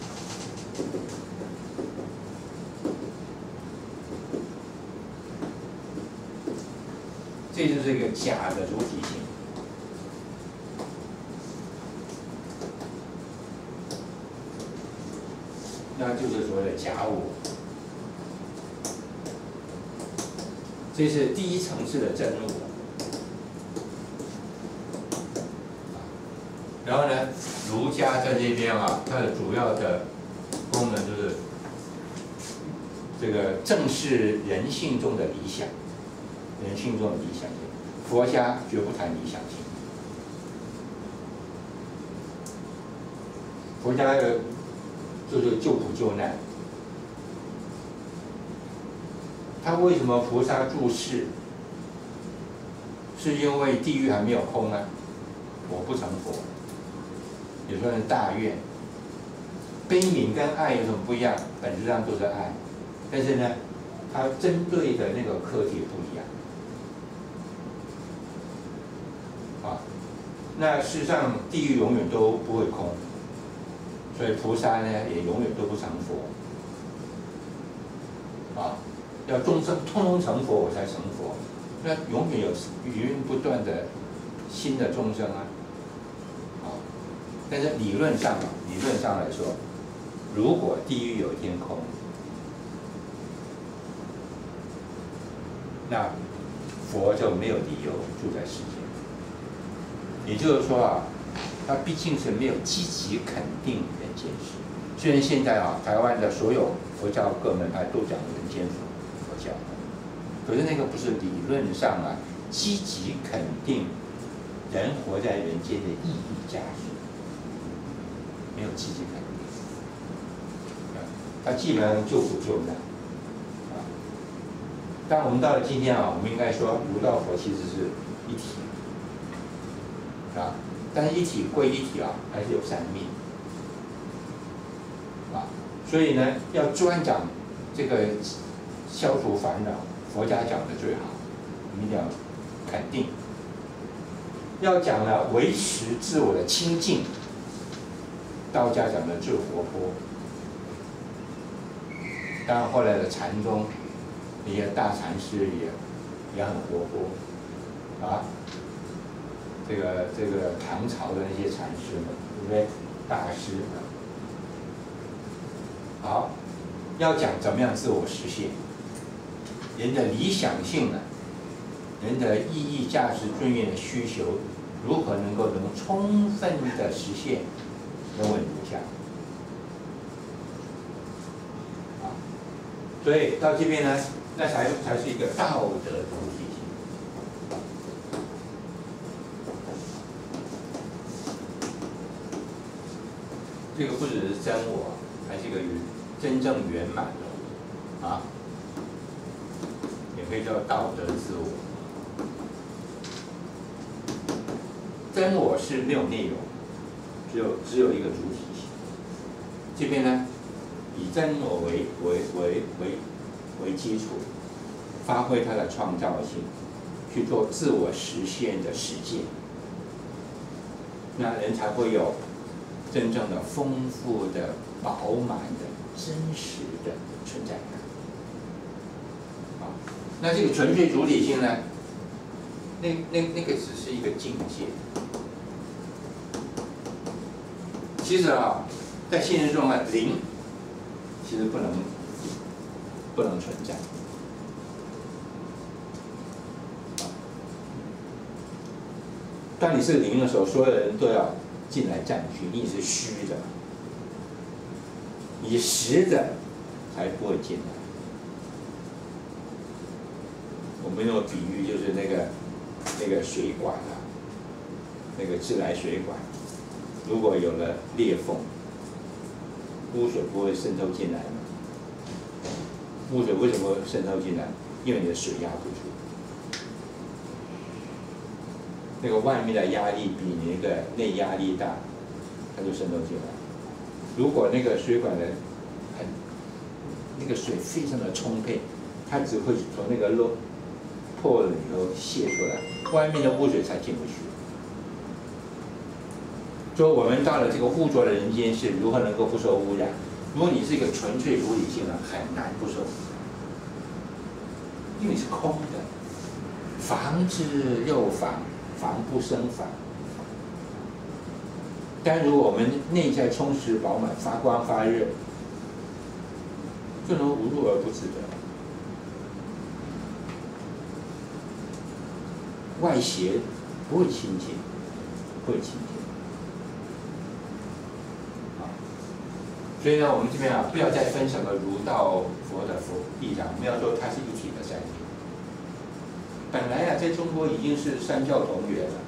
这就是一个假的主体性。那就是所谓的假我。这是第一层次的真我。然后呢，儒家在这边啊，它的主要的功能就是这个正视人性中的理想。人性中的理想性，佛家绝不谈理想性。佛家的就是救苦救难。他为什么菩萨住世？是因为地狱还没有空啊，我不成佛。也算是大愿。悲悯跟爱有什么不一样？本质上都是爱，但是呢，它针对的那个课题不一样。啊，那事实上地狱永远都不会空，所以菩萨呢也永远都不成佛。啊，要众生通通成佛，我才成佛。那永远有源源不断的新的众生啊。啊，但是理论上啊，理论上来说，如果地狱有一天空，那佛就没有理由住在世间。也就是说啊，他毕竟是没有积极肯定人间世。虽然现在啊，台湾的所有佛教各门派都讲人间佛教，可是那个不是理论上啊，积极肯定人活在人间的意义价值，没有积极肯定。他基本上救苦救难。啊，但我们到了今天啊，我们应该说儒道佛其实是一体。啊，但是一体归一体啊，还是有三面。啊，所以呢，要专讲这个消除烦恼，佛家讲的最好，我们一定要肯定。要讲呢，维持自我的清净，道家讲的最活泼。当然后来的禅宗，那些大禅师也也很活泼，啊。这个这个唐朝的那些禅师们，对不对？大师。好，要讲怎么样自我实现，人的理想性呢，人的意义、价值、尊严的需求，如何能够能充分的实现？能问如下。啊，所以到这边呢，那才才是一个道德主体性。这个不只是真我，还是一个真正圆满的我啊，也可以叫道德自我。真我是没有内容，只有只有一个主体性。这边呢，以真我为为为为为基础，发挥它的创造性，去做自我实现的实践，那人才会有真正的丰富的、饱满的、真实的存在感。啊，那这个纯粹主体性呢？那那那个只是一个境界。其实啊，在现实中啊，零其实不能不能存在。当你是零的时候，所有人都要进来占据，你是虚的，你实的才不会进来。我们用比喻就是那个那个水管啊，那个自来水管，如果有了裂缝，污水不会渗透进来吗？污水为什么会渗透进来？因为你的水压不足。 那个外面的压力比你那个内压力大，它就渗透进来。如果那个水管的很那个水非常的充沛，它只会从那个漏破了以后泄出来，外面的污水才进不去。所以我们到了这个污浊的人间世，如何能够不受污染？如果你是一个纯粹如理性的，很难不受，因为是空的。防之又防，防不胜防。但如果我们内在充实饱满、发光发热，就能无入而不自得。外邪不会亲近，不会亲近。啊，所以呢，我们这边啊，不要再分什么儒道佛的佛地藏，我们要说它是一体的三体。本来啊，在中国已经是三教同源了。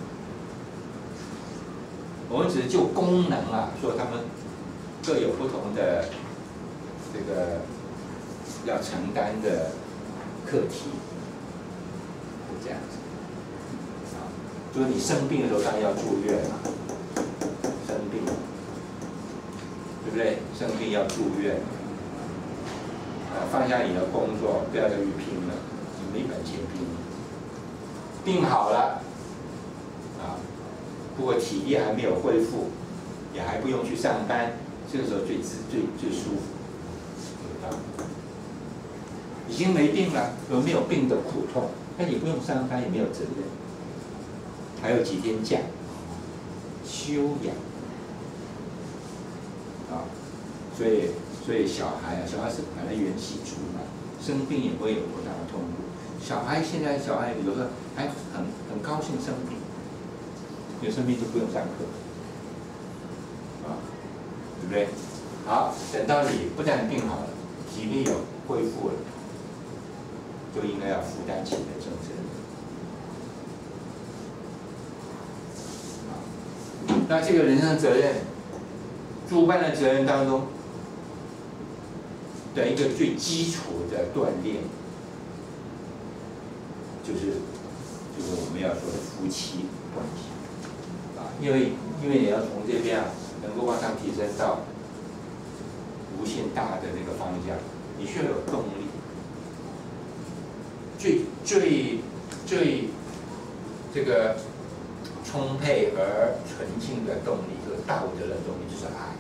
我们只是就功能啊，说他们各有不同的这个要承担的课题，是这样子。啊，就是你生病的时候，当然要住院嘛，生病，对不对？生病要住院，啊，放下你的工作，不要再去拼了，你没本钱拼。病好了，啊。不过体力还没有恢复，也还不用去上班，这个时候最自最最舒服，啊，已经没病了，有没有病的苦痛？那你不用上班，也没有责任，还有几天假，休养，啊，所以所以小孩啊，小孩是本来元气足嘛，生病也不会有多大的痛苦。小孩现在小孩有时候还很很高兴生病。有生病就不用上课，啊，对不对？好，等到你不但病好了，体力有恢复了，就应该要负担起你的正责任。啊，那这个人生的责任，诸般的责任当中的一个最基础的锻炼，就是就是我们要说的夫妻关系。因为因为你要从这边啊，能够往上提升到无限大的那个方向，你需要有动力。最最最这个充沛而纯净的动力，就是道德的动力，就是爱。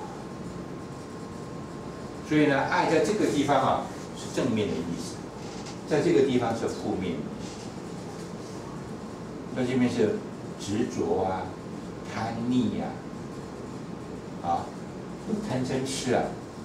所以呢，爱在这个地方啊是正面的意思，在这个地方是负面的意思。在这边是执着啊。贪腻呀、啊，啊，贪嗔痴啊，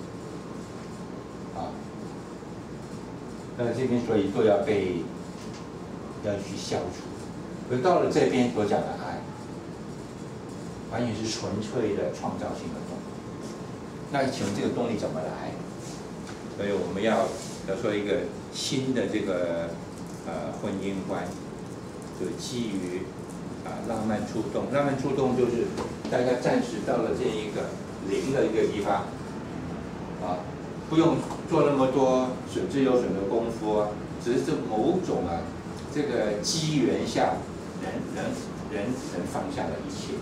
啊，那这边所以都要被要去消除。而到了这边所讲的爱，完全是纯粹的创造性的动力。那请问这个动力怎么来？所以我们要要说一个新的这个呃婚姻观，就基于。啊，浪漫触动，浪漫触动就是大家暂时到了这一个零的一个地方，啊，不用做那么多损之又损的功夫啊，只是某种啊这个机缘下，人人人能放下的一切，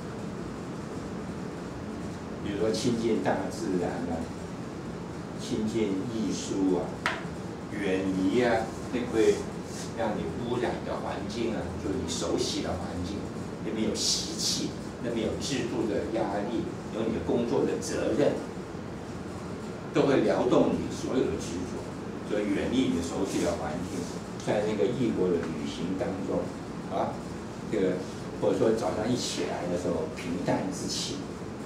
比如说亲近大自然啊，亲近艺术啊，远离啊那会。让你污染的环境啊，就是你熟悉的环境，那边有习气，那边有制度的压力，有你的工作的责任，都会撩动你所有的执着，所以远离你熟悉的环境，在那个异国的旅行当中，啊，这个或者说早上一起来的时候平淡之气，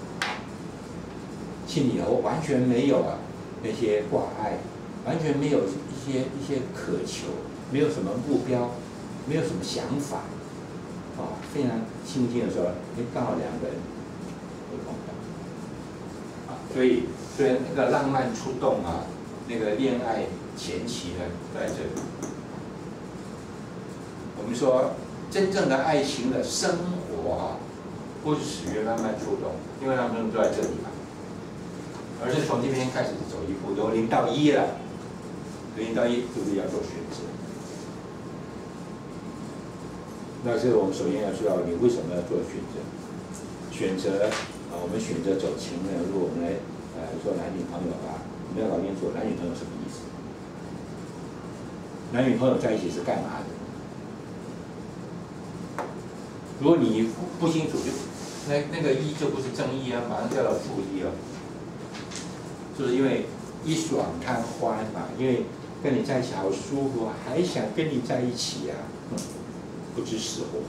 心里头完全没有啊那些挂碍，完全没有一些一些渴求。没有什么目标，没有什么想法，啊，非常亲近的时候，哎，刚好两个人会碰到，啊，所以所以那个浪漫触动啊，那个恋爱前期呢，在这里。我们说真正的爱情的生活啊，不是始于浪漫触动，因为他们都在这里嘛，而是从这边开始走一步，由零到一了，零到一就是要做选择。 那是我们首先要知道你为什么要做选择。选择啊，我们选择走情人路，我们来呃做男女朋友吧，我们要搞清楚男女朋友什么意思。男女朋友在一起是干嘛的？如果你不不清楚，就那那个一就不是正一啊，马上掉到负一了。就是因为一爽贪欢嘛，因为跟你在一起好舒服，还想跟你在一起呀、啊，嗯，不知死活。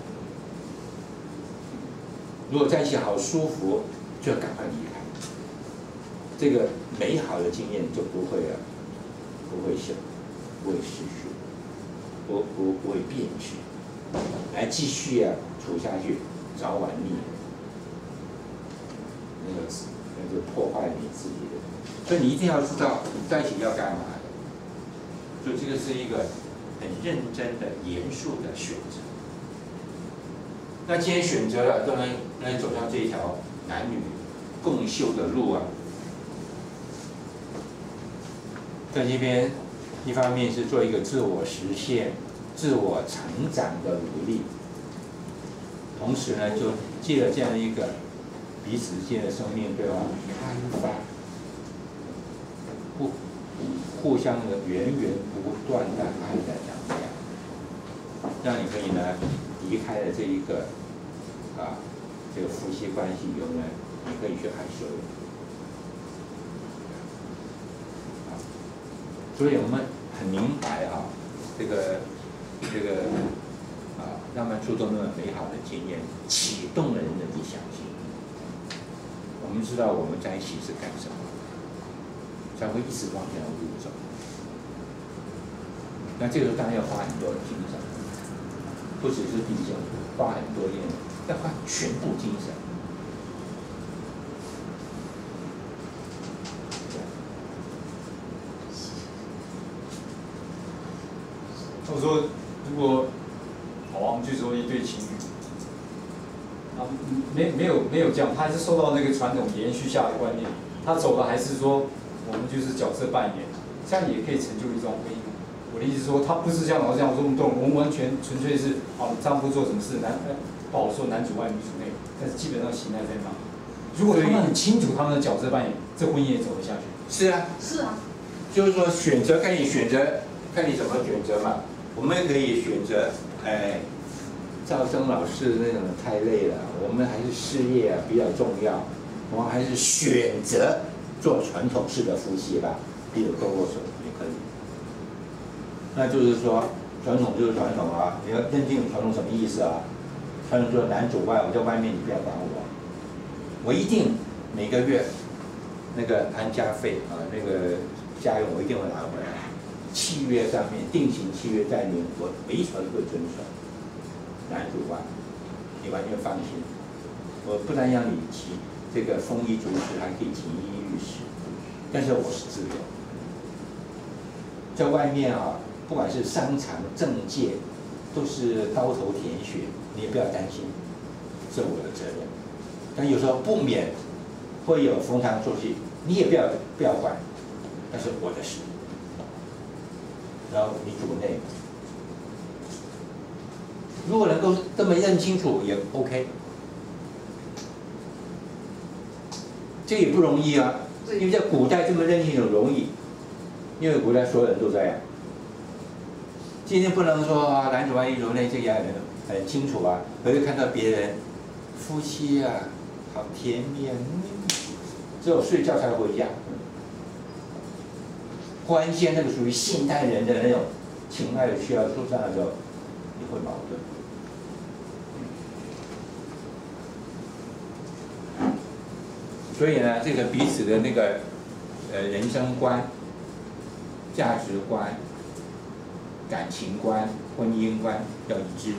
如果在一起好舒服，就要赶快离开。这个美好的经验就不会了，不会消，不会失去，不不不会变去，来继续啊处下去，早晚腻。那个那就破坏你自己的，所以你一定要知道在一起要干嘛的。所以这个是一个很认真的、严肃的选择。那既然选择了，当然能走上这条男女共修的路啊。在这边，一方面是做一个自我实现、自我成长的努力，同时呢，就借着这样一个彼此之间的生命对吧，开发，互互相的源源不断的爱的能量，让你可以呢离开了这一个啊这个夫妻关系以后呢，你可以去爱所有人。所以我们很明白啊，这个这个啊，让他们触动那么美好的经验，启动了人的理想性。我们知道我们在一起是干什么，才会一直往这条路走。那这个时候当然要花很多的精神，不只是地球，花很多年，要花全部精神。 我说，如果好啊，我们就说一对情侣，啊，没没有没有这样，他还是受到那个传统延续下的观念，他走的还是说我们就是角色扮演，这样也可以成就一桩婚姻。我的意思是说，他不是像老师这样说，我们懂，我们完全纯粹是啊，丈夫做什么事，男呃不好说男主外女主内，但是基本上形态在那。如果他们很清楚他们的角色扮演，这婚姻也走得下去。 是啊， 是啊， 就是说选择看你选择，看你怎么选择嘛。我们可以选择，哎，赵生老师那种太累了，我们还是事业啊比较重要，我们还是选择做传统式的夫妻吧，比如勾勾手也可以。那就是说，传统就是传统啊，你要认定传统什么意思啊？传统说男主外，我在外面，你不要管我，我一定每个月那个安家费啊，那个家用我一定会拿回来。契约上面定型契约在你，我每一条都会遵守。男主外，你完全放心。我不但让你提这个丰衣足食，还可以锦衣玉食，但是我是自由。在外面啊，不管是商场、政界，都是刀头舔血，你也不要担心，这是我的责任。但有时候不免会有逢场作戏，你也不要不要管，那是我的事。然后你主内，如果能够这么认清楚也 OK， 这也不容易啊。因为在古代这么认清楚容易，因为古代所有人都这样。今天不能说啊，男主外女主内这样很很清楚啊，可是看到别人夫妻啊，好甜蜜啊，只有睡觉才回家。关键那个属于现代人的那种情爱的需要出现的时候，你会矛盾。所以呢，这个彼此的那个呃人生观、价值观、感情观、婚姻观要一致，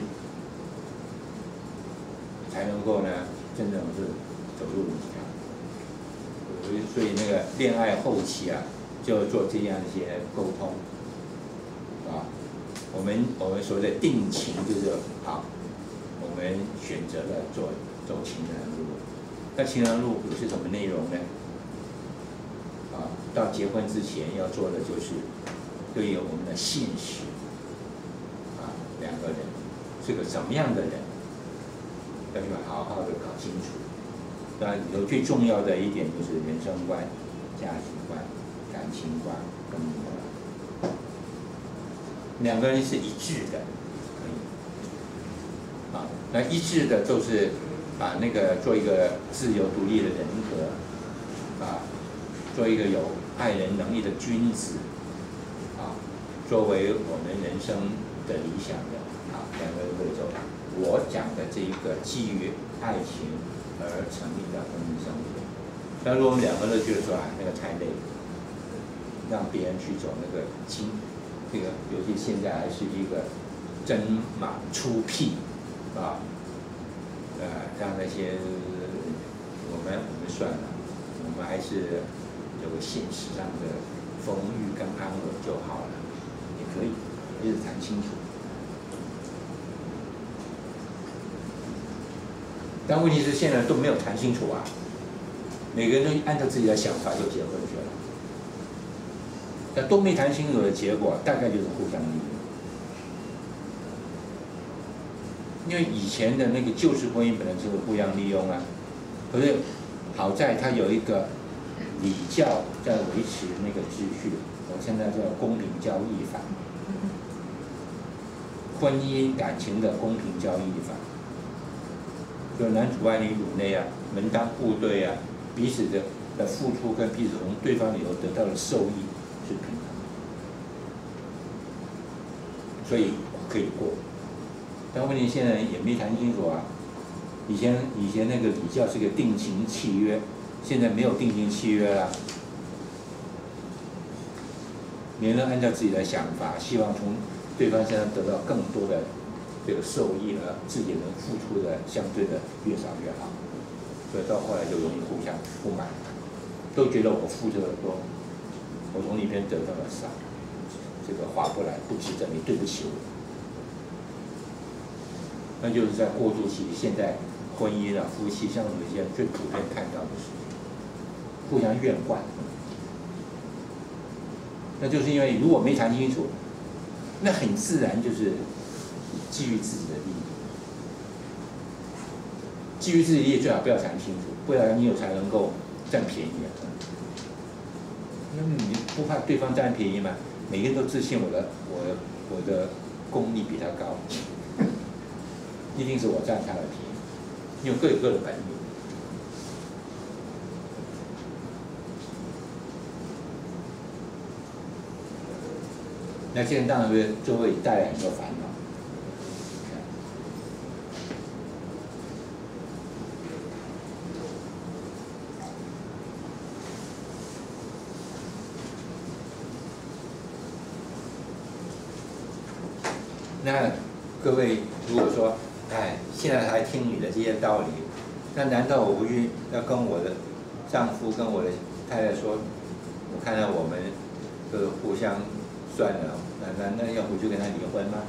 才能够呢真正是走入一条。所以，所以那个恋爱后期啊。就做这样一些沟通，啊，我们我们所谓的定情就是好，我们选择了做走情人路，那情人路有些什么内容呢？啊，到结婚之前要做的就是对于我们的现实，啊，两个人是个什么样的人，要去好好的搞清楚。当然，里头最重要的一点就是人生观、价值观、感情观跟那个两个人是一致的，可以啊，那一致的都是啊那个做一个自由独立的人格啊，做一个有爱人能力的君子啊，作为我们人生的理想的啊，两个人会走我讲的这一个基于爱情而成立的婚姻生活。但如果我们两个人觉得说啊那个太累了，让别人去走那个经，这个尤其现在还是一个真马出屁啊，呃，让那些我们我们算了，我们还是有个现实上的丰裕跟安稳就好了，也可以，一直谈清楚。但问题是现在都没有谈清楚啊，每个人都按照自己的想法就结婚去了，但都没谈清楚的结果，大概就是互相利用。因为以前的那个旧式婚姻本来就是互相利用啊，可是好在它有一个礼教在维持那个秩序，我现在叫公平交易法，婚姻感情的公平交易法。就男主外女主内啊，门当户对啊，彼此的的付出跟彼此从对方里头得到的受益是平衡，所以可以过。但问题现在也没谈清楚啊。以前以前那个礼教是个定情契约，现在没有定情契约了。每人按照自己的想法，希望从对方身上得到更多的这个受益了，自己能付出的相对的越少越好，所以到后来就容易互相不满，都觉得我付出的多，我从你那边得到的少，这个划不来，不值得，你对不起我。那就是在过渡期，现在婚姻啊、夫妻像我们一些最普遍看到的事情，互相怨惯，那就是因为如果没谈清楚，那很自然就是基于自己的利益，基于自己的利益最好不要谈清楚，不然你有才能够占便宜啊。那你不怕对方占便宜吗？每个人都自信我的我我的功力比他高，一定是我占他的便宜，因为各有各的本领。那现在当然会就会带来很多烦恼。那各位如果说，哎，现在还听你的这些道理，那难道我回去要跟我的丈夫跟我的太太说，我看到我们呃互相算了，那那那要回去跟他离婚吗？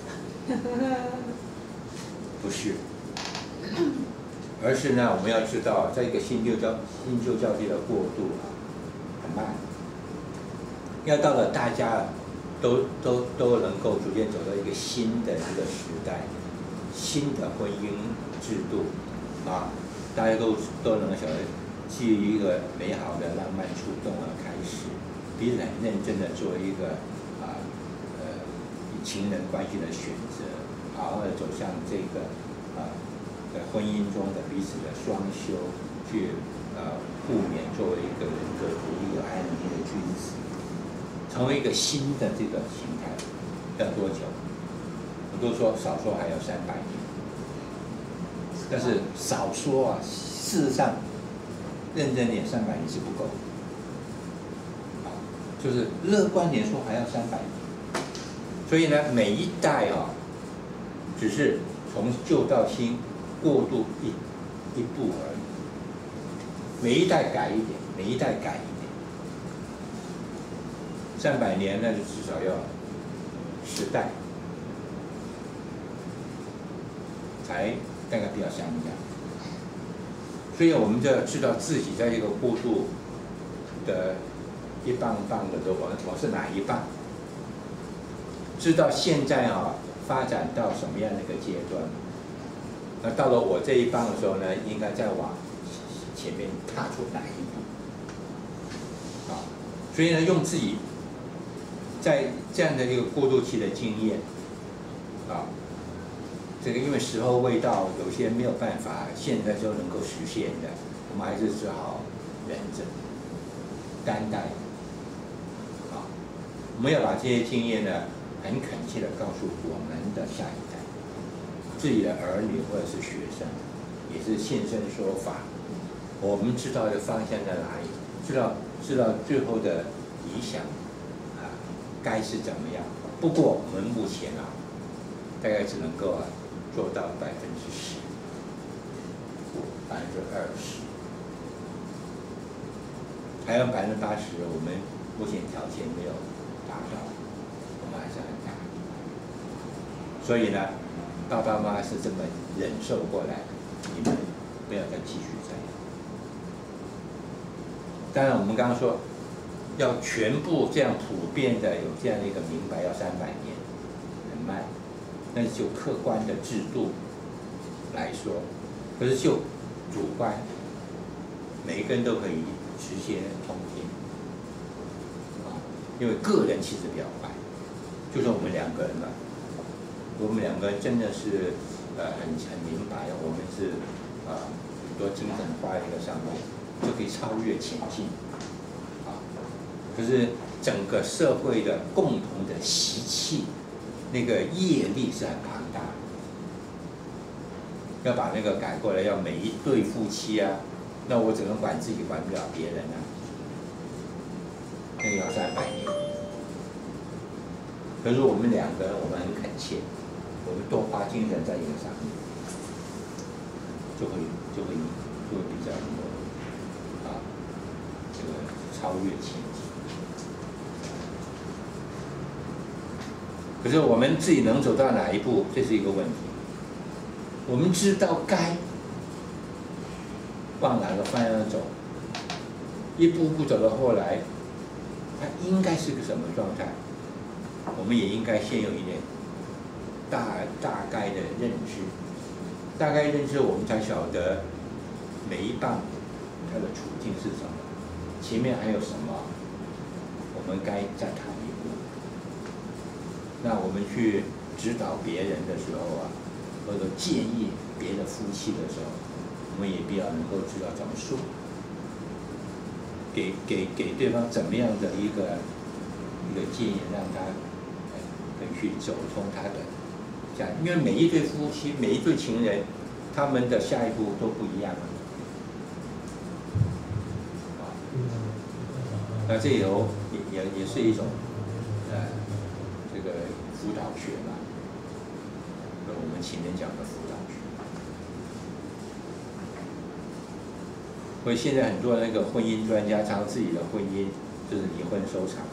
不是，而是呢，我们要知道，在一个新旧交新旧交替的过渡啊，很慢，要到了大家都都都能够逐渐走到一个新的一个时代，新的婚姻制度啊，大家都都能晓得，基于一个美好的浪漫触动而开始，彼此很认真的做一个啊呃情人关系的选择，好好的走向这个啊在婚姻中的彼此的双修，去呃互勉作为一个人格独立有爱能力的君子。成为一个新的这个形态，要多久？我都说少说还要三百年，但是少说啊，事实上认真点，三百年是不够的。啊，就是乐观点说还要三百年。所以呢，每一代啊，只是从旧到新过渡一一步而已。每一代改一点，每一代改一点。三百年，那就至少要十代，才大概比较相加。所以我们就要知道自己在这个过渡的一棒棒的时候，我我是哪一棒？知道现在啊， 发展到什么样的一个阶段？那到了我这一棒的时候呢，应该再往前面踏出哪一步？啊，所以呢，用自己在这样的一个过渡期的经验，啊，这个因为时候未到，有些没有办法现在就能够实现的，我们还是只好忍着、担待。啊，我们要把这些经验呢，很恳切的告诉我们的下一代，自己的儿女或者是学生，也是现身说法。我们知道的方向在哪里，知道知道最后的理想啊，该是怎么样。不过我们目前啊，大概只能够啊做到百分之十，百分之二十，还有百分之八十，我们目前条件没有达到，我们还是很大。所以呢，爸爸妈妈是这么忍受过来的，你们不要再继续这样。当然，我们刚刚说，要全部这样普遍的有这样的一个明白，要三百年，很慢。但是就客观的制度来说，可是就主观，每一个人都可以直接通天。啊，因为个人其实比较快，就是我们两个人吧，我们两个人真的是呃很很明白，我们是呃很多精神花在一个上面。就可以超越前进，啊，可是整个社会的共同的习气，那个业力是很庞大的，要把那个改过来，要每一对夫妻啊，那我只能管自己，管不了别人啊，那个要三百年。可是我们两个人，我们很恳切，我们多花精神在这个上面，就会就会就会比较能够。这个超越前进，可是我们自己能走到哪一步，这是一个问题。我们知道该往哪个方向走，一步步走到后来，它应该是个什么状态？我们也应该先有一点大大概的认知，大概认知，我们才晓得每一棒它的处境是什么。前面还有什么？我们该再谈一步。那我们去指导别人的时候啊，或者建议别的夫妻的时候，我们也必要能够知道怎么说，给给给对方怎么样的一个一个建议，让他可以去走通他的下，因为每一对夫妻，每一对情人，他们的下一步都不一样啊。那这有也也也是一种，呃，这个辅导学嘛，我们前面讲的辅导学。所以现在很多那个婚姻专家，常自己的婚姻就是离婚收场，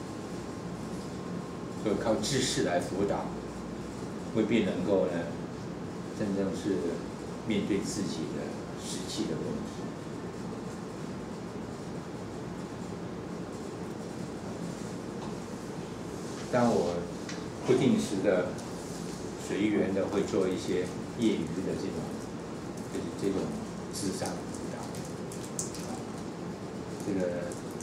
就靠知识来辅导，未必能够呢，真正是面对自己的实际的问题。当我不定时的、随缘的会做一些业余的这种，就是这种咨商辅导，这个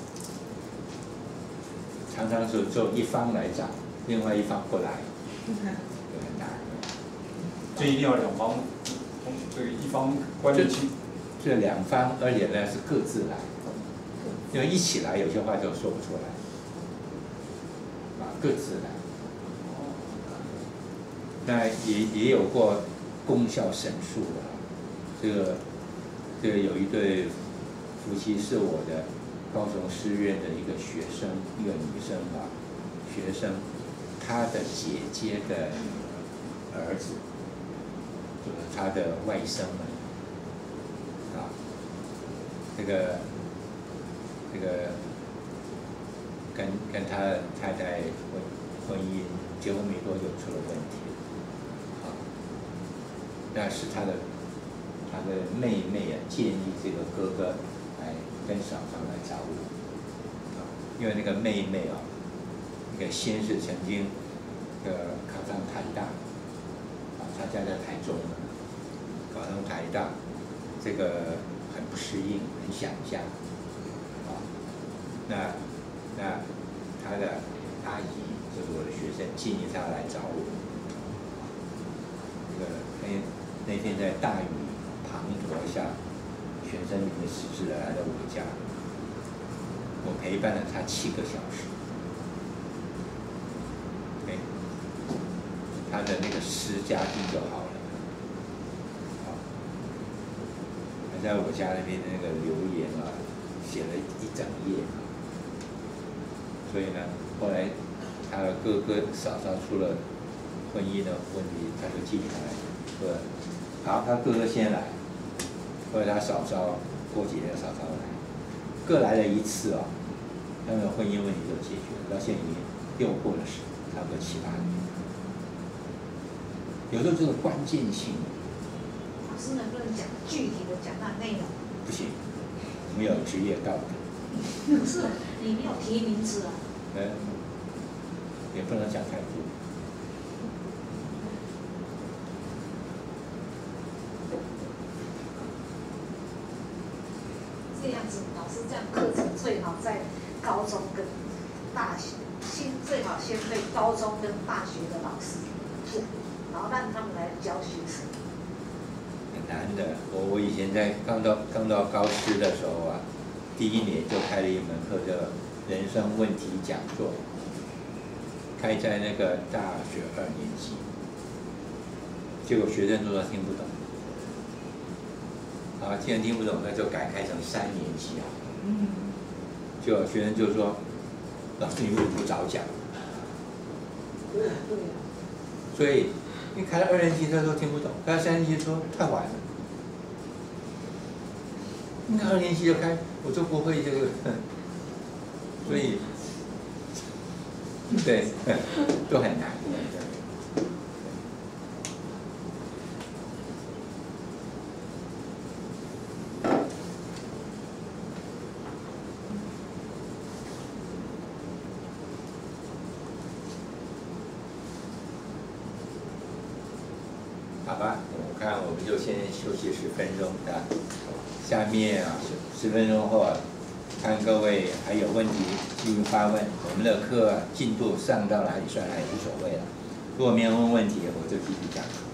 常常是只有一方来讲，另外一方不来，就很难。 这一定要两方，这个一方观念清。 这两方，而且呢是各自来，因为一起来有些话就说不出来。各自来，那也也有过功效神速的，这个这个有一对夫妻是我的高雄师院的一个学生，一个女生吧，学生，她的姐姐的儿子，就是她的外甥们，啊，这个这个。跟跟他太太婚婚姻结婚没多久出了问题，啊，那是他的他的妹妹啊建议这个哥哥来跟嫂嫂来找我，啊，因为那个妹妹啊，那个先是曾经这个考上台大，啊，他家在台中嘛，考上台大，这个很不适应，很想家，啊，那那他的阿姨就是我的学生，建议他来找我。这个那那天在大雨滂沱下，全身淋得湿湿的来到我家，我陪伴了他七个小时。哎，他的那个湿家境就好了。好，他在我家那边的那个留言啊，写了一整页。所以呢，后来他的哥哥嫂嫂出了婚姻的问题，他就记下来，说好，他哥哥先来，后来他嫂嫂过几天嫂嫂来，各来了一次啊，他们的婚姻问题就解决了，到现在已经又过了十差不多七八年。有时候这个关键性， 老师能不能讲具体的讲那内容？ 不行，我们有职业道德。 可是你没有提名字啊。 嗯，也不能讲太多。 这样子，老师这样课程最好在高中跟大学，先最好先对高中跟大学的老师做，然后让他们来教学生。 很难的，我我以前在刚到刚到高师的时候啊，第一年就开了一门课叫人生问题讲座，开在那个大学二年级，结果学生都说听不懂。啊，既然听不懂，那就改开成三年级啊。嗯。就有学生就说：“老师，你为什么不早讲？” 对对。 所以，你开了二年级，他说听不懂；开了三年级说太晚了。你看二年级就开，我就不会这个，所以，对，都很难。好吧，我看我们就先休息十分钟啊。下面啊，十分钟后啊，看各位还有问题继续发问。我们的课进度上到哪里算哪里无所谓了。如果没有问问题，我就继续讲。